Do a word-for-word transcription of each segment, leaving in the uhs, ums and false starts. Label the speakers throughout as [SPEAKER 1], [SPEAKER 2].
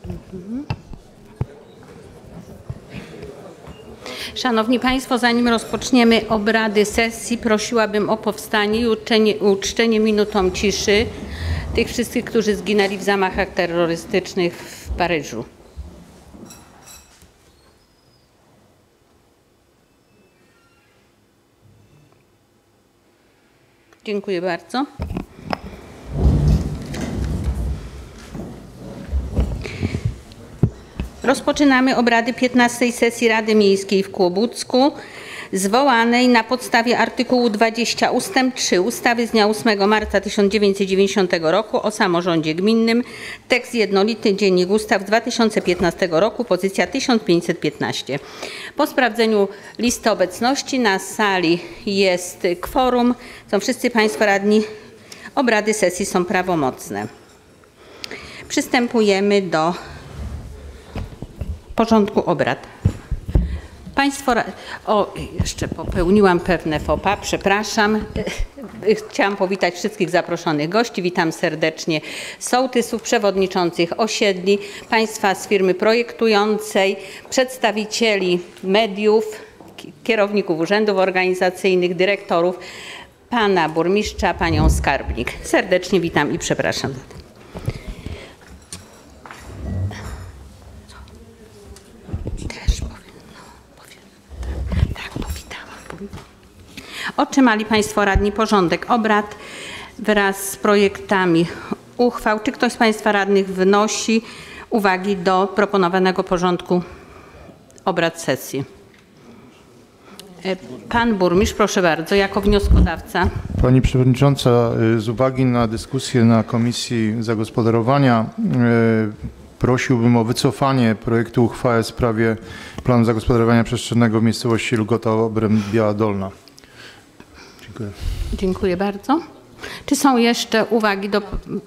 [SPEAKER 1] Szanowni Państwo, zanim rozpoczniemy obrady sesji, prosiłabym o powstanie i uczczenie, uczczenie minutą ciszy tych wszystkich, którzy zginęli w zamachach terrorystycznych w Paryżu. Dziękuję bardzo. Rozpoczynamy obrady piętnastej sesji Rady Miejskiej w Kłobucku, zwołanej na podstawie artykułu dwudziestego ustęp trzy ustawy z dnia ósmego marca tysiąc dziewięćset dziewięćdziesiątego roku o samorządzie gminnym, tekst jednolity Dziennik Ustaw z dwa tysiące piętnastego roku, pozycja tysiąc pięćset piętnaście. Po sprawdzeniu listy obecności na sali jest kworum, są wszyscy Państwo radni, obrady sesji są prawomocne. Przystępujemy do porządku obrad. Państwo, o, jeszcze popełniłam pewne faux pas, przepraszam. Chciałam powitać wszystkich zaproszonych gości. Witam serdecznie sołtysów, przewodniczących osiedli, Państwa z firmy projektującej, przedstawicieli mediów, kierowników urzędów organizacyjnych, dyrektorów, pana burmistrza, panią skarbnik. Serdecznie witam i przepraszam za to. Otrzymali Państwo radni porządek obrad wraz z projektami uchwał. Czy ktoś z Państwa radnych wnosi uwagi do proponowanego porządku obrad sesji? Pan burmistrz, proszę bardzo, jako wnioskodawca.
[SPEAKER 2] Pani Przewodnicząca, z uwagi na dyskusję na Komisji Zagospodarowania prosiłbym o wycofanie projektu uchwały w sprawie planu zagospodarowania przestrzennego w miejscowości Lugota Obręb-Biała Dolna. Dziękuję.
[SPEAKER 1] Dziękuję bardzo. Czy są jeszcze uwagi do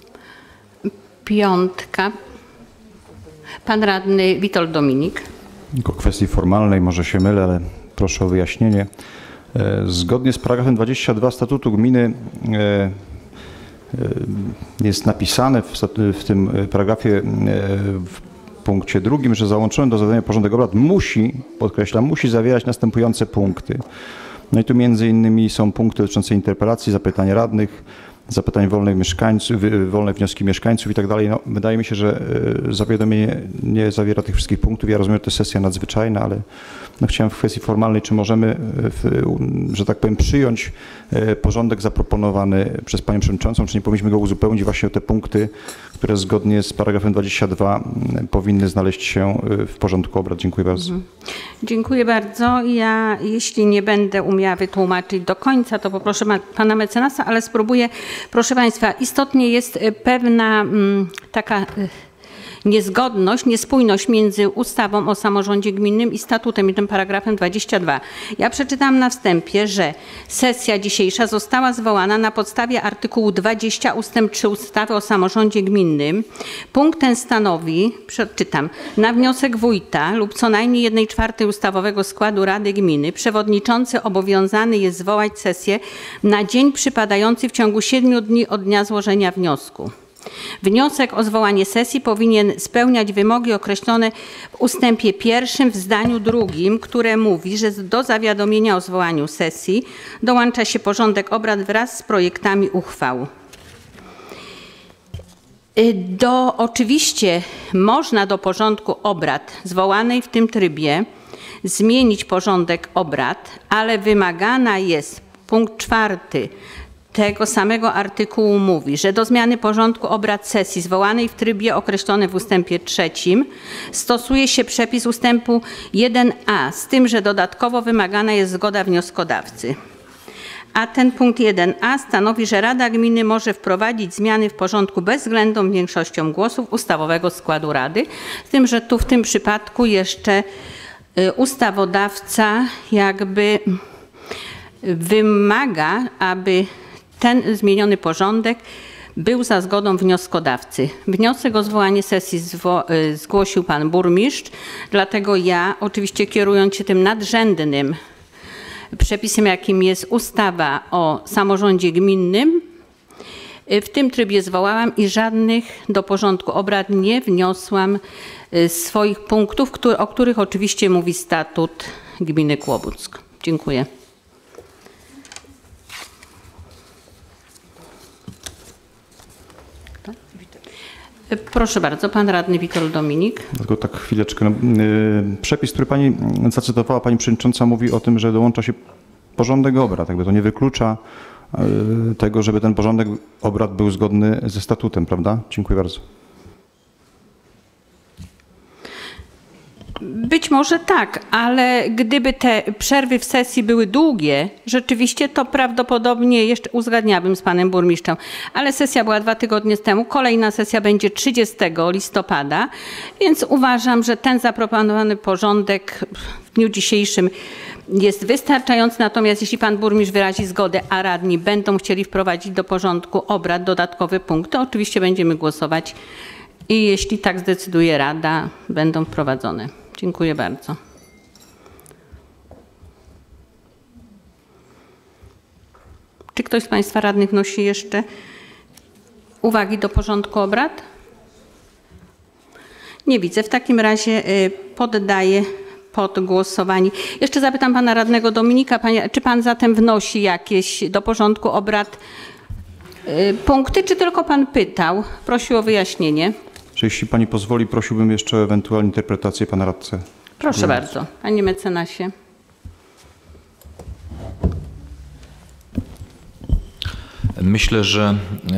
[SPEAKER 1] piątka? Pan radny Witold Dominik.
[SPEAKER 3] Tylko kwestii formalnej, może się mylę, ale proszę o wyjaśnienie. Zgodnie z paragrafem dwudziestym drugim statutu gminy jest napisane w, w tym paragrafie w punkcie drugim, że załączony do zadania porządek obrad musi, podkreślam, musi zawierać następujące punkty. No i tu między innymi są punkty dotyczące interpelacji, zapytań radnych, zapytań wolnych mieszkańców, wolne wnioski mieszkańców i tak dalej. No, wydaje mi się, że zawiadomienie nie zawiera tych wszystkich punktów. Ja rozumiem, że to jest sesja nadzwyczajna, ale no, chciałem w kwestii formalnej, czy możemy, w, że tak powiem, przyjąć porządek zaproponowany przez Panią Przewodniczącą, czy nie powinniśmy go uzupełnić właśnie o te punkty, które zgodnie z paragrafem dwudziestym drugim powinny znaleźć się w porządku obrad. Dziękuję bardzo. Mhm.
[SPEAKER 1] Dziękuję bardzo. Ja, jeśli nie będę umiała wytłumaczyć do końca, to poproszę Pana mecenasa, ale spróbuję. Proszę Państwa, istotnie jest pewna m, taka niezgodność, niespójność między ustawą o samorządzie gminnym i statutem i tym paragrafem dwudziestym drugim. Ja przeczytałam na wstępie, że sesja dzisiejsza została zwołana na podstawie artykułu dwudziestego ustęp trzy ustawy o samorządzie gminnym. Punkt ten stanowi, przeczytam, na wniosek wójta lub co najmniej jednej czwartej ustawowego składu Rady Gminy przewodniczący obowiązany jest zwołać sesję na dzień przypadający w ciągu siedmiu dni od dnia złożenia wniosku. Wniosek o zwołanie sesji powinien spełniać wymogi określone w ustępie pierwszym w zdaniu drugim, które mówi, że do zawiadomienia o zwołaniu sesji dołącza się porządek obrad wraz z projektami uchwał. Do, oczywiście można do porządku obrad zwołanej w tym trybie zmienić porządek obrad, ale wymagana jest, punkt czwarty tego samego artykułu mówi, że do zmiany porządku obrad sesji zwołanej w trybie określonym w ustępie trzecim stosuje się przepis ustępu jeden a, z tym, że dodatkowo wymagana jest zgoda wnioskodawcy. A ten punkt jeden a stanowi, że Rada Gminy może wprowadzić zmiany w porządku bezwzględną większością głosów ustawowego składu Rady, z tym, że tu w tym przypadku jeszcze ustawodawca jakby wymaga, aby ten zmieniony porządek był za zgodą wnioskodawcy. Wniosek o zwołanie sesji zgłosił pan burmistrz, dlatego ja, oczywiście kierując się tym nadrzędnym przepisem, jakim jest ustawa o samorządzie gminnym, W tym trybie zwołałam i żadnych do porządku obrad nie wniosłam swoich punktów, o których oczywiście mówi statut gminy Kłobuck. Dziękuję. Proszę bardzo, pan radny Witold Dominik.
[SPEAKER 3] Tylko tak chwileczkę. No, yy, przepis, który pani zacytowała, pani przewodnicząca, mówi o tym, że dołącza się porządek obrad. Jakby to nie wyklucza yy, tego, żeby ten porządek obrad był zgodny ze statutem, prawda? Dziękuję bardzo.
[SPEAKER 1] Być może tak, ale gdyby te przerwy w sesji były długie, rzeczywiście to prawdopodobnie jeszcze uzgadniałabym z panem burmistrzem, ale sesja była dwa tygodnie temu, kolejna sesja będzie trzydziestego listopada, więc uważam, że ten zaproponowany porządek w dniu dzisiejszym jest wystarczający, natomiast jeśli pan burmistrz wyrazi zgodę, a radni będą chcieli wprowadzić do porządku obrad dodatkowy punkt, to oczywiście będziemy głosować i jeśli tak zdecyduje rada, będą wprowadzone. Dziękuję bardzo. Czy ktoś z państwa radnych wnosi jeszcze uwagi do porządku obrad? Nie widzę. W takim razie poddaję pod głosowanie. Jeszcze zapytam pana radnego Dominika, panie, czy pan zatem wnosi jakieś do porządku obrad punkty, czy tylko pan pytał? Prosił o wyjaśnienie.
[SPEAKER 3] Czy jeśli pani pozwoli, prosiłbym jeszcze o ewentualną interpretację pana radcy.
[SPEAKER 1] Proszę Dziękuję. bardzo, panie mecenasie.
[SPEAKER 4] Myślę, że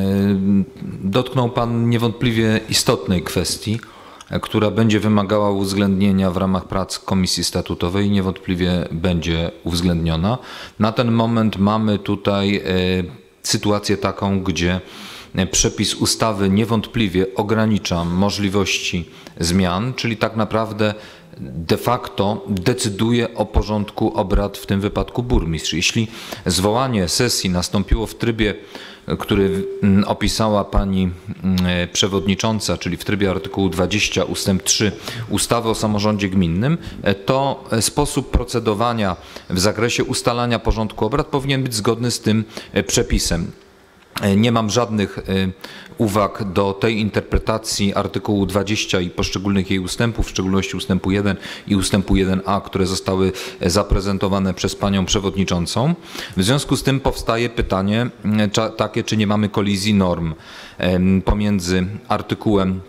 [SPEAKER 4] dotknął pan niewątpliwie istotnej kwestii, która będzie wymagała uwzględnienia w ramach prac Komisji Statutowej i niewątpliwie będzie uwzględniona. Na ten moment mamy tutaj sytuację taką, gdzie przepis ustawy niewątpliwie ogranicza możliwości zmian, czyli tak naprawdę de facto decyduje o porządku obrad w tym wypadku burmistrz. Jeśli zwołanie sesji nastąpiło w trybie, który opisała pani przewodnicząca, czyli w trybie artykułu dwudziestego ustęp trzy ustawy o samorządzie gminnym, to sposób procedowania w zakresie ustalania porządku obrad powinien być zgodny z tym przepisem. Nie mam żadnych uwag do tej interpretacji artykułu dwudziestego i poszczególnych jej ustępów, w szczególności ustępu jeden i ustępu jeden a, które zostały zaprezentowane przez panią przewodniczącą. W związku z tym powstaje pytanie takie, czy nie mamy kolizji norm pomiędzy artykułem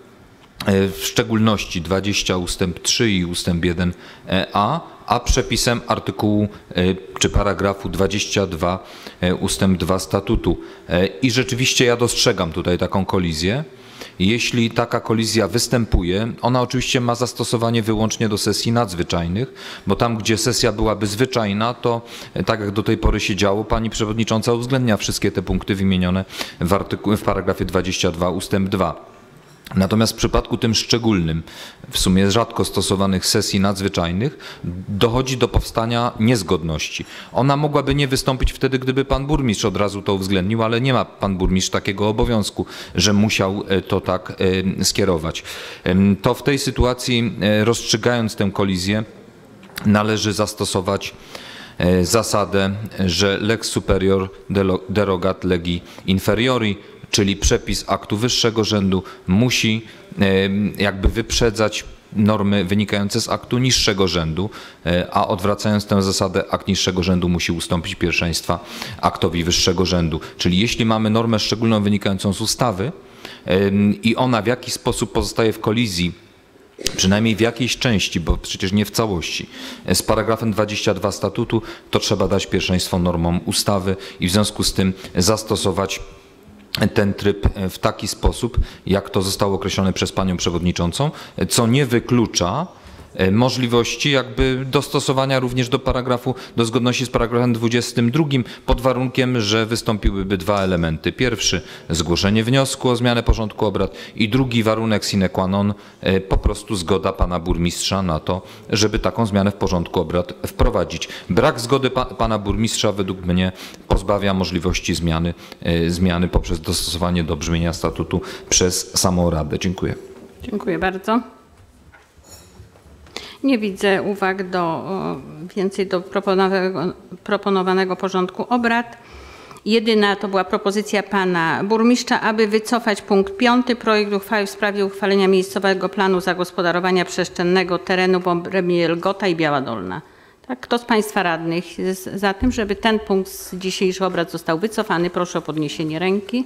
[SPEAKER 4] w szczególności dwudziestego ustęp trzy i ustęp jeden a, a przepisem artykułu czy paragrafu dwudziestego drugiego ustęp dwa statutu. I rzeczywiście ja dostrzegam tutaj taką kolizję. Jeśli taka kolizja występuje, ona oczywiście ma zastosowanie wyłącznie do sesji nadzwyczajnych, bo tam, gdzie sesja byłaby zwyczajna, to tak jak do tej pory się działo, pani przewodnicząca uwzględnia wszystkie te punkty wymienione w, artykuł, w paragrafie dwudziestego drugiego ustęp dwa. Natomiast w przypadku tym szczególnym, w sumie rzadko stosowanych sesji nadzwyczajnych, dochodzi do powstania niezgodności. Ona mogłaby nie wystąpić wtedy, gdyby pan burmistrz od razu to uwzględnił, ale nie ma pan burmistrz takiego obowiązku, że musiał to tak skierować. To w tej sytuacji, rozstrzygając tę kolizję, należy zastosować zasadę, że lex superior derogat legi inferiori, czyli przepis aktu wyższego rzędu musi jakby wyprzedzać normy wynikające z aktu niższego rzędu, a odwracając tę zasadę, akt niższego rzędu musi ustąpić pierwszeństwa aktowi wyższego rzędu. Czyli jeśli mamy normę szczególną wynikającą z ustawy i ona w jakiś sposób pozostaje w kolizji, przynajmniej w jakiejś części, bo przecież nie w całości, z paragrafem dwudziestego drugiego statutu, to trzeba dać pierwszeństwo normom ustawy i w związku z tym zastosować ten tryb w taki sposób, jak to zostało określone przez panią przewodniczącą, co nie wyklucza możliwości jakby dostosowania również do paragrafu, do zgodności z paragrafem dwudziestym drugim pod warunkiem, że wystąpiłyby dwa elementy. Pierwszy, zgłoszenie wniosku o zmianę porządku obrad i drugi warunek sine qua non, po prostu zgoda pana burmistrza na to, żeby taką zmianę w porządku obrad wprowadzić. Brak zgody pa, pana burmistrza według mnie pozbawia możliwości zmiany, zmiany poprzez dostosowanie do brzmienia statutu przez samą Radę. Dziękuję.
[SPEAKER 1] Dziękuję bardzo. Nie widzę uwag do więcej do proponowanego, proponowanego porządku obrad. Jedyna to była propozycja pana burmistrza, aby wycofać punkt piąty, projekt uchwały w sprawie uchwalenia miejscowego planu zagospodarowania przestrzennego terenu w obrębie Elgota i Biała Dolna. Tak, kto z państwa radnych jest za tym, żeby ten punkt z dzisiejszych obrad został wycofany? Proszę o podniesienie ręki.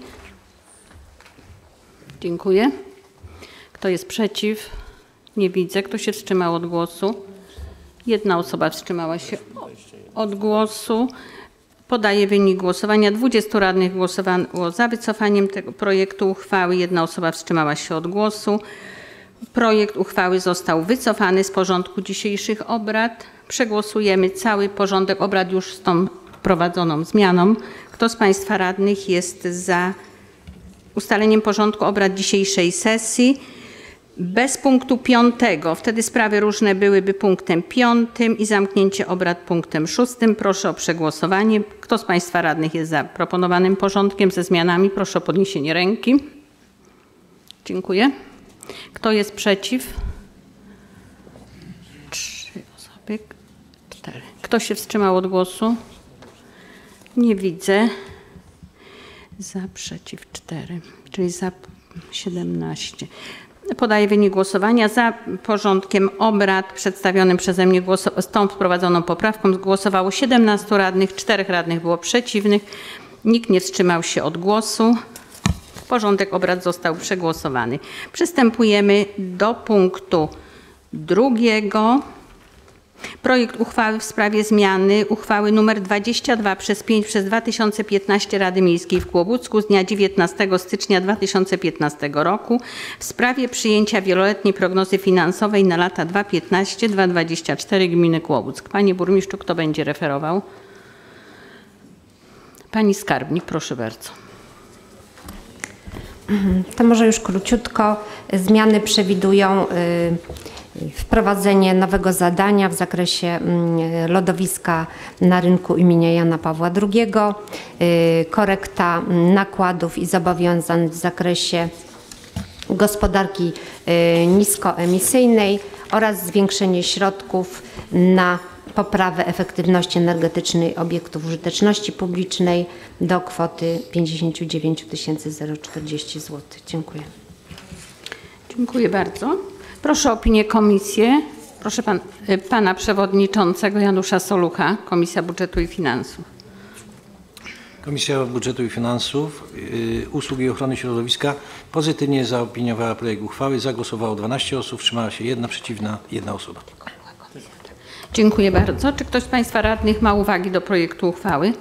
[SPEAKER 1] Dziękuję. Kto jest przeciw? Nie widzę. Kto się wstrzymał od głosu? Jedna osoba wstrzymała się od głosu. Podaję wynik głosowania. dwudziestu radnych głosowało za wycofaniem tego projektu uchwały. Jedna osoba wstrzymała się od głosu. Projekt uchwały został wycofany z porządku dzisiejszych obrad. Przegłosujemy cały porządek obrad już z tą wprowadzoną zmianą. Kto z państwa radnych jest za ustaleniem porządku obrad dzisiejszej sesji bez punktu piątego? Wtedy sprawy różne byłyby punktem piątym i zamknięcie obrad punktem szóstym. Proszę o przegłosowanie. Kto z państwa radnych jest za proponowanym porządkiem ze zmianami? Proszę o podniesienie ręki. Dziękuję. Kto jest przeciw? Trzy osoby. Cztery. Kto się wstrzymał od głosu? Nie widzę. Za, przeciw, cztery, czyli za siedemnaście. Podaję wynik głosowania. Za porządkiem obrad przedstawionym przeze mnie z tą wprowadzoną poprawką głosowało siedemnastu radnych, czterech radnych było przeciwnych. Nikt nie wstrzymał się od głosu. Porządek obrad został przegłosowany. Przystępujemy do punktu drugiego. Projekt uchwały w sprawie zmiany uchwały nr dwadzieścia dwa przez pięć przez dwa tysiące piętnaście Rady Miejskiej w Kłobucku z dnia dziewiętnastego stycznia dwa tysiące piętnastego roku w sprawie przyjęcia wieloletniej prognozy finansowej na lata dwa tysiące piętnaście do dwa tysiące dwudziestego czwartego Gminy Kłobuck. Panie burmistrzu, kto będzie referował? Pani skarbnik, proszę bardzo.
[SPEAKER 5] To może już króciutko. Zmiany przewidują wprowadzenie nowego zadania w zakresie lodowiska na rynku imienia Jana Pawła drugiego, korekta nakładów i zobowiązań w zakresie gospodarki niskoemisyjnej oraz zwiększenie środków na poprawę efektywności energetycznej obiektów użyteczności publicznej do kwoty pięćdziesiąt dziewięć tysięcy czterdzieści złotych. Dziękuję.
[SPEAKER 1] Dziękuję bardzo. Proszę o opinię komisji. Proszę pan, pana przewodniczącego Janusza Solucha, Komisja Budżetu i Finansów.
[SPEAKER 6] Komisja Budżetu i Finansów, yy, Usług i Ochrony Środowiska pozytywnie zaopiniowała projekt uchwały. Zagłosowało dwanaście osób, wstrzymała się jedna przeciwna, jedna osoba.
[SPEAKER 1] Dziękuję bardzo. Czy ktoś z państwa radnych ma uwagi do projektu uchwały?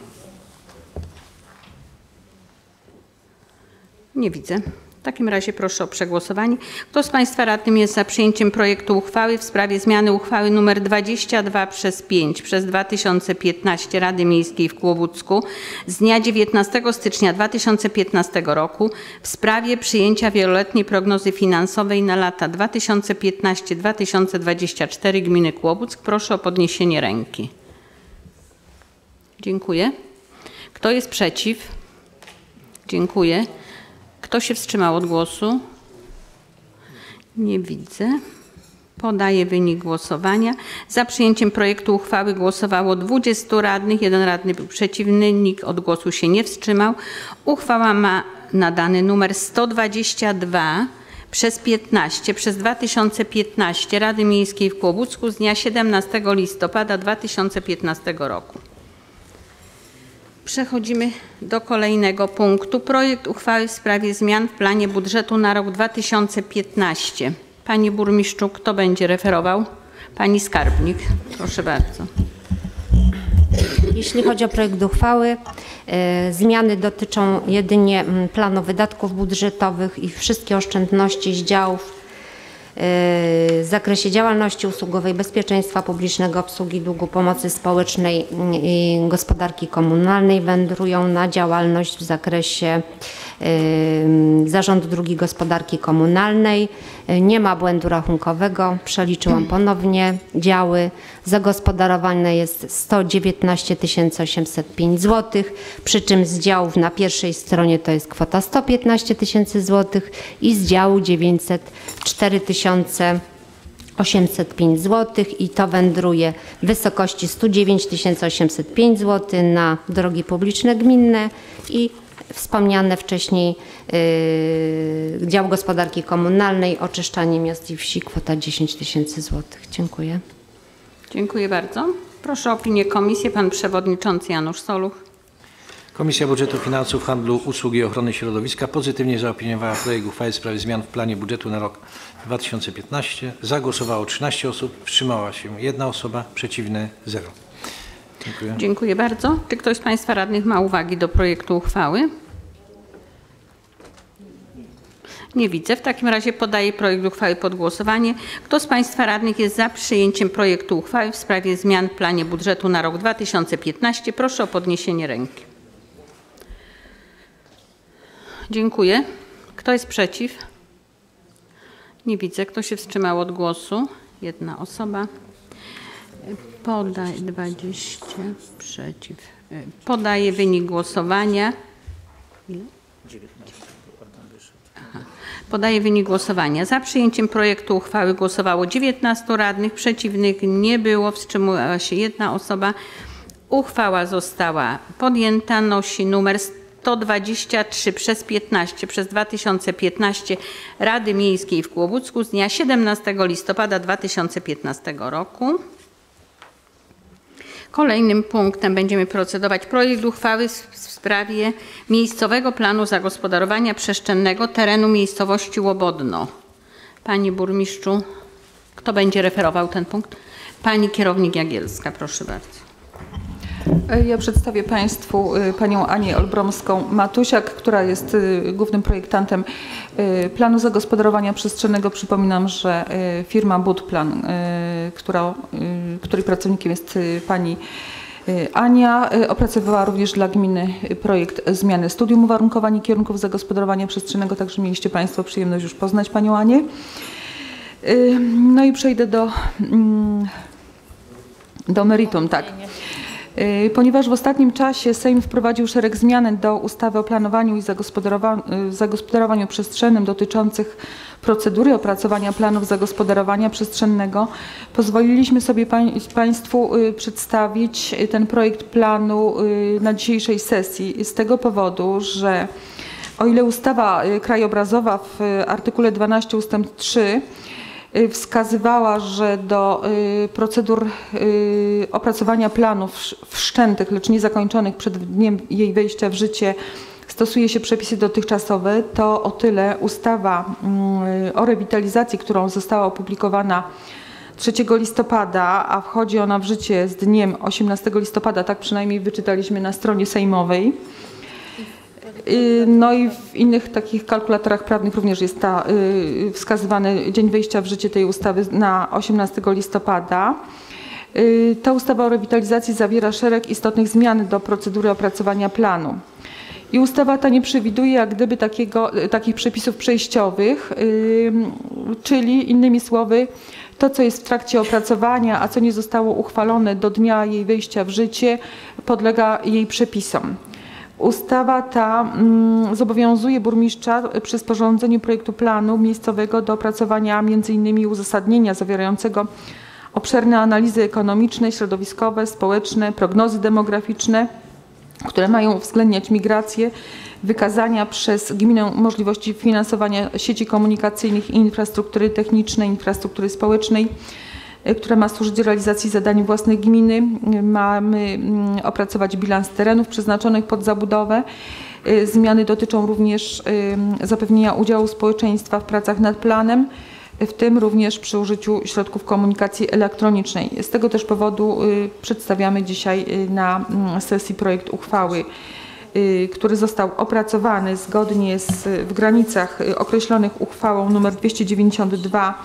[SPEAKER 1] Nie widzę. W takim razie proszę o przegłosowanie. Kto z państwa radnych jest za przyjęciem projektu uchwały w sprawie zmiany uchwały nr dwadzieścia dwa przez pięć przez dwa tysiące piętnaście Rady Miejskiej w Kłobucku z dnia dziewiętnastego stycznia dwa tysiące piętnastego roku w sprawie przyjęcia wieloletniej prognozy finansowej na lata dwa tysiące piętnaście do dwa tysiące dwudziestego czwartego Gminy Kłobuck? Proszę o podniesienie ręki. Dziękuję. Kto jest przeciw? Dziękuję. Kto się wstrzymał od głosu? Nie widzę. Podaję wynik głosowania. Za przyjęciem projektu uchwały głosowało dwudziestu radnych, jeden radny był przeciwny, nikt od głosu się nie wstrzymał. Uchwała ma nadany numer sto dwadzieścia dwa przez piętnaście przez dwa tysiące piętnaście Rady Miejskiej w Kłobucku z dnia siedemnastego listopada dwa tysiące piętnastego roku. Przechodzimy do kolejnego punktu. Projekt uchwały w sprawie zmian w planie budżetu na rok dwa tysiące piętnasty. Panie burmistrzu, kto będzie referował? Pani skarbnik, proszę bardzo.
[SPEAKER 5] Jeśli chodzi o projekt uchwały, e, zmiany dotyczą jedynie planu wydatków budżetowych i wszystkie oszczędności z działów w zakresie działalności usługowej, bezpieczeństwa publicznego, obsługi długu, pomocy społecznej i gospodarki komunalnej wędrują na działalność w zakresie Zarządu Dróg Gospodarki Komunalnej. Nie ma błędu rachunkowego. Przeliczyłam ponownie działy. Zagospodarowane jest sto dziewiętnaście tysięcy osiemset pięć złotych, przy czym z działów na pierwszej stronie to jest kwota sto piętnaście tysięcy złotych i z działu dziewięćset cztery tysiące osiemset pięć złotych i to wędruje w wysokości sto dziewięć tysięcy osiemset pięć złotych na drogi publiczne gminne i wspomniane wcześniej yy, dział gospodarki komunalnej, oczyszczanie miast i wsi, kwota dziesięć tysięcy złotych. Dziękuję.
[SPEAKER 1] Dziękuję bardzo. Proszę o opinię komisji. Pan przewodniczący Janusz Soluch.
[SPEAKER 6] Komisja Budżetu, Finansów, Handlu, Usług i Ochrony Środowiska pozytywnie zaopiniowała projekt uchwały w sprawie zmian w planie budżetu na rok dwa tysiące piętnasty. Zagłosowało trzynaście osób, wstrzymała się jedna osoba, przeciwne zero. Dziękuję.
[SPEAKER 1] Dziękuję bardzo. Czy ktoś z Państwa radnych ma uwagi do projektu uchwały? Nie widzę. W takim razie podaję projekt uchwały pod głosowanie. Kto z Państwa radnych jest za przyjęciem projektu uchwały w sprawie zmian w planie budżetu na rok dwa tysiące piętnasty? Proszę o podniesienie ręki. Dziękuję. Kto jest przeciw? Nie widzę. Kto się wstrzymał od głosu? Jedna osoba. Podaj dwadzieścia przeciw. Podaję wynik głosowania. Ile? Aha. Podaję wynik głosowania. Za przyjęciem projektu uchwały głosowało dziewiętnastu radnych, przeciwnych nie było, wstrzymała się jedna osoba. Uchwała została podjęta, nosi numer sto dwadzieścia trzy przez piętnaście przez dwa tysiące piętnaście Rady Miejskiej w Kłobucku z dnia siedemnastego listopada dwa tysiące piętnastego roku. Kolejnym punktem będziemy procedować projekt uchwały w sprawie miejscowego planu zagospodarowania przestrzennego terenu miejscowości Łobodno. Panie burmistrzu, kto będzie referował ten punkt? Pani kierownik Jagielska, proszę bardzo.
[SPEAKER 7] Ja przedstawię Państwu panią Anię Olbromską-Matusiak, która jest głównym projektantem planu zagospodarowania przestrzennego. Przypominam, że firma Budplan, która, której pracownikiem jest pani Ania, opracowała również dla gminy projekt zmiany studium uwarunkowań i kierunków zagospodarowania przestrzennego, także mieliście Państwo przyjemność już poznać panią Anię. No i przejdę do, do meritum, tak. Ponieważ w ostatnim czasie Sejm wprowadził szereg zmian do ustawy o planowaniu i zagospodarowaniu przestrzennym dotyczących procedury opracowania planów zagospodarowania przestrzennego, pozwoliliśmy sobie Państwu przedstawić ten projekt planu na dzisiejszej sesji z tego powodu, że o ile ustawa krajobrazowa w artykule dwunastym ustęp trzy wskazywała, że do procedur opracowania planów wszczętych, lecz niezakończonych przed dniem jej wejścia w życie stosuje się przepisy dotychczasowe, to o tyle ustawa o rewitalizacji, którą została opublikowana trzeciego listopada, a wchodzi ona w życie z dniem osiemnastego listopada, tak przynajmniej wyczytaliśmy na stronie sejmowej. No i w innych takich kalkulatorach prawnych również jest ta, y, wskazywany dzień wejścia w życie tej ustawy na osiemnastego listopada. Y, ta ustawa o rewitalizacji zawiera szereg istotnych zmian do procedury opracowania planu. I ustawa ta nie przewiduje jak gdyby takiego, takich przepisów przejściowych, y, czyli innymi słowy to, co jest w trakcie opracowania, a co nie zostało uchwalone do dnia jej wejścia w życie, podlega jej przepisom. Ustawa ta mm, zobowiązuje burmistrza przy sporządzeniu projektu planu miejscowego do opracowania między innymi uzasadnienia zawierającego obszerne analizy ekonomiczne, środowiskowe, społeczne, prognozy demograficzne, które mają uwzględniać migrację, wykazania przez gminę możliwości finansowania sieci komunikacyjnych i infrastruktury technicznej, infrastruktury społecznej, która ma służyć realizacji zadań własnych gminy. Mamy opracować bilans terenów przeznaczonych pod zabudowę. Zmiany dotyczą również zapewnienia udziału społeczeństwa w pracach nad planem, w tym również przy użyciu środków komunikacji elektronicznej. Z tego też powodu przedstawiamy dzisiaj na sesji projekt uchwały, który został opracowany zgodnie z, w granicach określonych uchwałą nr dwieście dziewięćdziesiąt dwa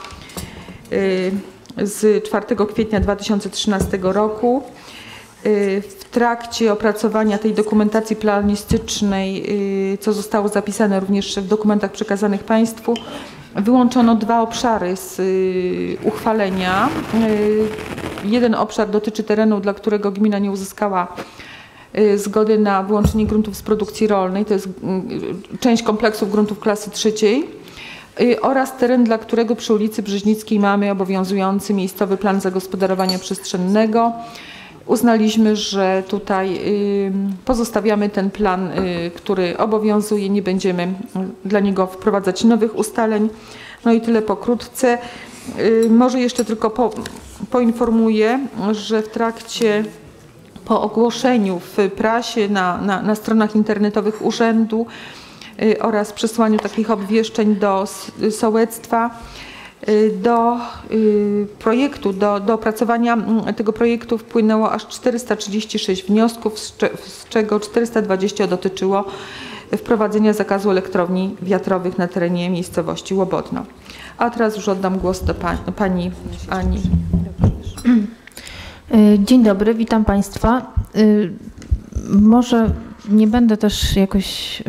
[SPEAKER 7] z czwartego kwietnia dwa tysiące trzynastego roku. W trakcie opracowania tej dokumentacji planistycznej, co zostało zapisane również w dokumentach przekazanych Państwu, wyłączono dwa obszary z uchwalenia. Jeden obszar dotyczy terenu, dla którego gmina nie uzyskała zgody na wyłączenie gruntów z produkcji rolnej. To jest część kompleksów gruntów klasy trzeciej. oraz teren, dla którego przy ulicy Brzeźnickiej mamy obowiązujący miejscowy plan zagospodarowania przestrzennego. Uznaliśmy, że tutaj pozostawiamy ten plan, który obowiązuje, nie będziemy dla niego wprowadzać nowych ustaleń. No i tyle pokrótce. Może jeszcze tylko po, poinformuję, że w trakcie, po ogłoszeniu w prasie, na, na, na stronach internetowych urzędu oraz przesłaniu takich obwieszczeń do sołectwa, do projektu, do, do opracowania tego projektu wpłynęło aż czterysta trzydzieści sześć wniosków, z czego czterysta dwadzieścia dotyczyło wprowadzenia zakazu elektrowni wiatrowych na terenie miejscowości Łobodno. A teraz już oddam głos do pani, pani Ani.
[SPEAKER 8] Dzień dobry, witam Państwa. Może nie będę też jakoś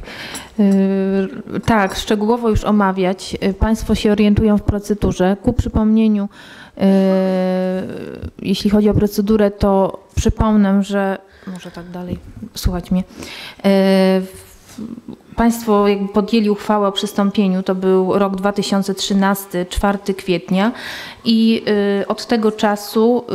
[SPEAKER 8] tak szczegółowo już omawiać. Państwo się orientują w procedurze. Ku przypomnieniu, jeśli chodzi o procedurę, to przypomnę, że może tak dalej, słuchać mnie. Państwo jakby podjęli uchwałę o przystąpieniu, to był rok dwa tysiące trzynasty, czwartego kwietnia i od tego czasu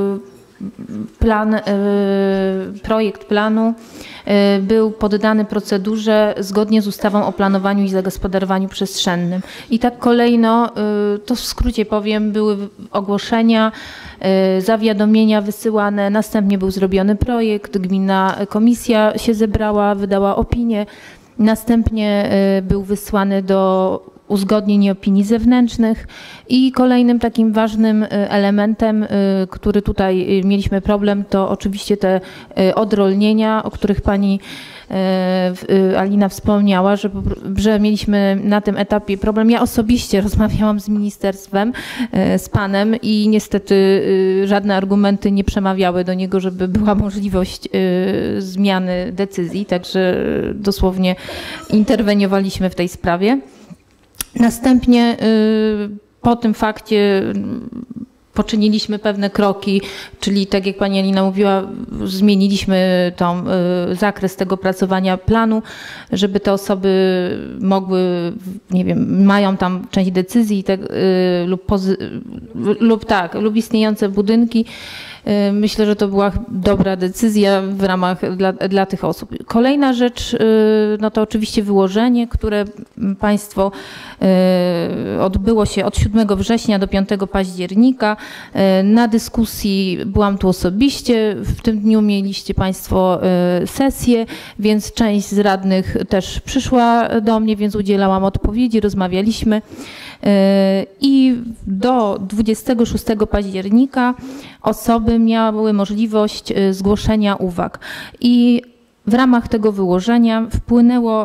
[SPEAKER 8] plan, projekt planu był poddany procedurze zgodnie z ustawą o planowaniu i zagospodarowaniu przestrzennym. I tak kolejno, to w skrócie powiem, były ogłoszenia, zawiadomienia wysyłane, następnie był zrobiony projekt, gminna komisja się zebrała, wydała opinię, następnie był wysłany do uzgodnień i opinii zewnętrznych i kolejnym takim ważnym elementem, który tutaj mieliśmy problem, to oczywiście te odrolnienia, o których pani Alina wspomniała, że, że mieliśmy na tym etapie problem. Ja osobiście rozmawiałam z ministerstwem, z panem i niestety żadne argumenty nie przemawiały do niego, żeby była możliwość zmiany decyzji, także dosłownie interweniowaliśmy w tej sprawie. Następnie po tym fakcie poczyniliśmy pewne kroki, czyli tak jak pani Alina mówiła, zmieniliśmy tą, zakres tego opracowania planu, żeby te osoby mogły, nie wiem, mają tam część decyzji tak, lub, pozy, lub tak, lub istniejące budynki. Myślę, że to była dobra decyzja w ramach dla, dla tych osób. Kolejna rzecz, no to oczywiście wyłożenie, które państwo odbyło się od siódmego września do piątego października. Na dyskusji byłam tu osobiście. W tym dniu mieliście państwo sesję, więc część z radnych też przyszła do mnie, więc udzielałam odpowiedzi, rozmawialiśmy. I do dwudziestego szóstego października osoby miały możliwość zgłoszenia uwag. I w ramach tego wyłożenia wpłynęło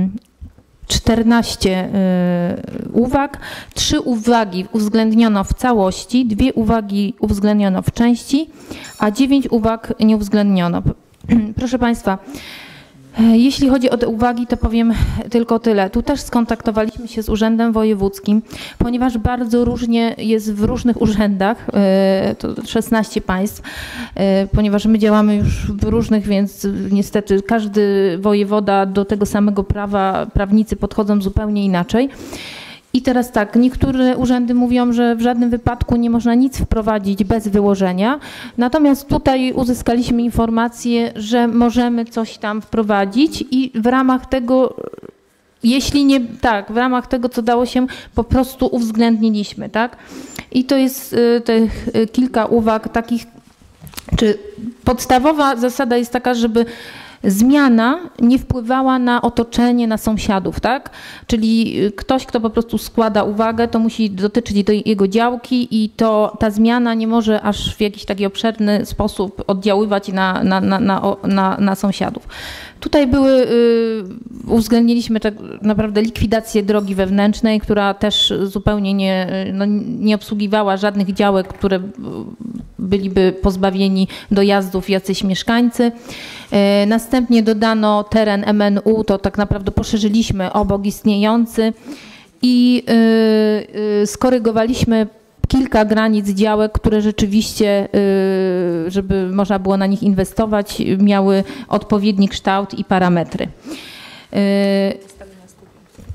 [SPEAKER 8] czternaście uwag, trzy uwagi uwzględniono w całości, dwie uwagi uwzględniono w części, a dziewięć uwag nie uwzględniono. Proszę Państwa, jeśli chodzi o te uwagi, to powiem tylko tyle. Tu też skontaktowaliśmy się z Urzędem Wojewódzkim, ponieważ bardzo różnie jest w różnych urzędach, to szesnaście państw, ponieważ my działamy już w różnych, więc niestety każdy wojewoda do tego samego prawa, prawnicy podchodzą zupełnie inaczej. I teraz tak, niektóre urzędy mówią, że w żadnym wypadku nie można nic wprowadzić bez wyłożenia, natomiast tutaj uzyskaliśmy informację, że możemy coś tam wprowadzić i w ramach tego, jeśli nie, tak, w ramach tego, co dało się, po prostu uwzględniliśmy, tak? I to jest tych kilka uwag takich, czy podstawowa zasada jest taka, żeby zmiana nie wpływała na otoczenie, na sąsiadów, tak? Czyli ktoś, kto po prostu składa uwagę, to musi dotyczyć do jego działki i to ta zmiana nie może aż w jakiś taki obszerny sposób oddziaływać na, na, na, na, na, na sąsiadów. Tutaj były, uwzględniliśmy tak naprawdę likwidację drogi wewnętrznej, która też zupełnie nie, no, nie obsługiwała żadnych działek, które byliby pozbawieni dojazdów jacyś mieszkańcy. Następnie dodano teren M N U, to tak naprawdę poszerzyliśmy obok istniejący i skorygowaliśmy kilka granic działek, które rzeczywiście, żeby można było na nich inwestować, miały odpowiedni kształt i parametry.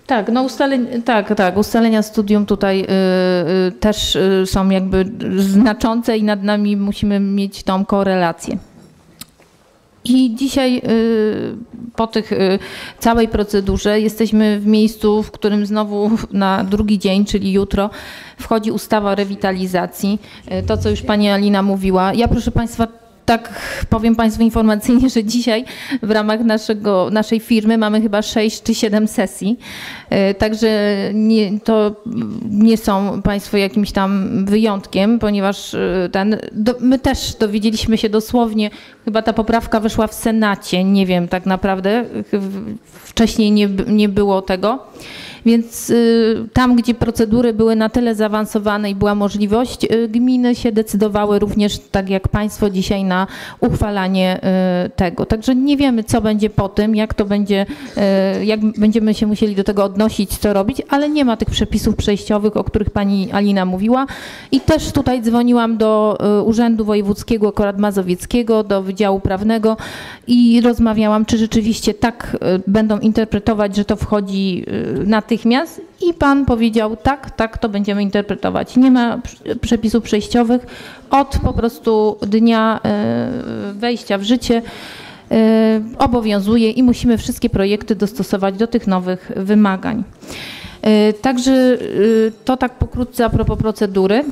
[SPEAKER 8] Tak, no ustaleń, tak, tak, ustalenia studium tutaj y, y, też y, są jakby znaczące i nad nami musimy mieć tą korelację. I dzisiaj y, po tych y, całej procedurze jesteśmy w miejscu, w którym znowu na drugi dzień, czyli jutro, wchodzi ustawa o rewitalizacji. Y, to, co już pani Alina mówiła. Ja, proszę państwa, tak powiem państwu informacyjnie, że dzisiaj w ramach naszego, naszej firmy mamy chyba sześć czy siedem sesji. Także nie, to nie są państwo jakimś tam wyjątkiem, ponieważ ten, do, my też dowiedzieliśmy się dosłownie, chyba ta poprawka wyszła w Senacie, nie wiem tak naprawdę, wcześniej nie, nie było tego. Więc y, tam, gdzie procedury były na tyle zaawansowane i była możliwość, y, gminy się decydowały również, tak jak państwo dzisiaj, na uchwalanie y, tego. Także nie wiemy, co będzie po tym, jak to będzie, y, jak będziemy się musieli do tego odnosić, co robić, ale nie ma tych przepisów przejściowych, o których pani Alina mówiła. I też tutaj dzwoniłam do y, Urzędu Wojewódzkiego, akurat Mazowieckiego, do Wydziału Prawnego i rozmawiałam, czy rzeczywiście tak y, będą interpretować, że to wchodzi y, na tych natychmiast i pan powiedział tak, tak to będziemy interpretować. Nie ma przepisów przejściowych od po prostu dnia wejścia w życie obowiązuje i musimy wszystkie projekty dostosować do tych nowych wymagań. Także to tak pokrótce a propos procedury.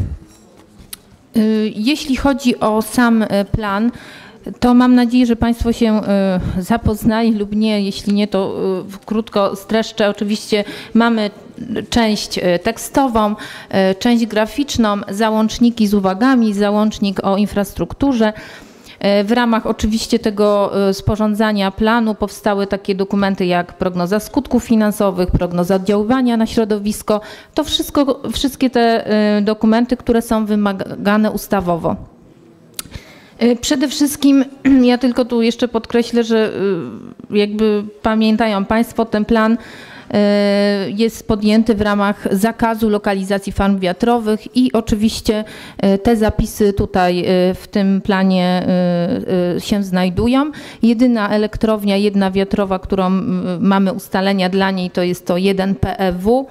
[SPEAKER 8] Jeśli chodzi o sam plan, to mam nadzieję, że państwo się y, zapoznali lub nie. Jeśli nie, to y, krótko streszczę. Oczywiście mamy część tekstową, y, część graficzną, załączniki z uwagami, załącznik o infrastrukturze. Y, w ramach oczywiście tego y, sporządzania planu powstały takie dokumenty jak prognoza skutków finansowych, prognoza oddziaływania na środowisko. To wszystko, wszystkie te y, dokumenty, które są wymagane ustawowo. Przede wszystkim ja tylko tu jeszcze podkreślę, że jakby pamiętają państwo, ten plan jest podjęty w ramach zakazu lokalizacji farm wiatrowych i oczywiście te zapisy tutaj w tym planie się znajdują. Jedyna elektrownia, jedna wiatrowa, którą mamy ustalenia dla niej, to jest to jeden P E W.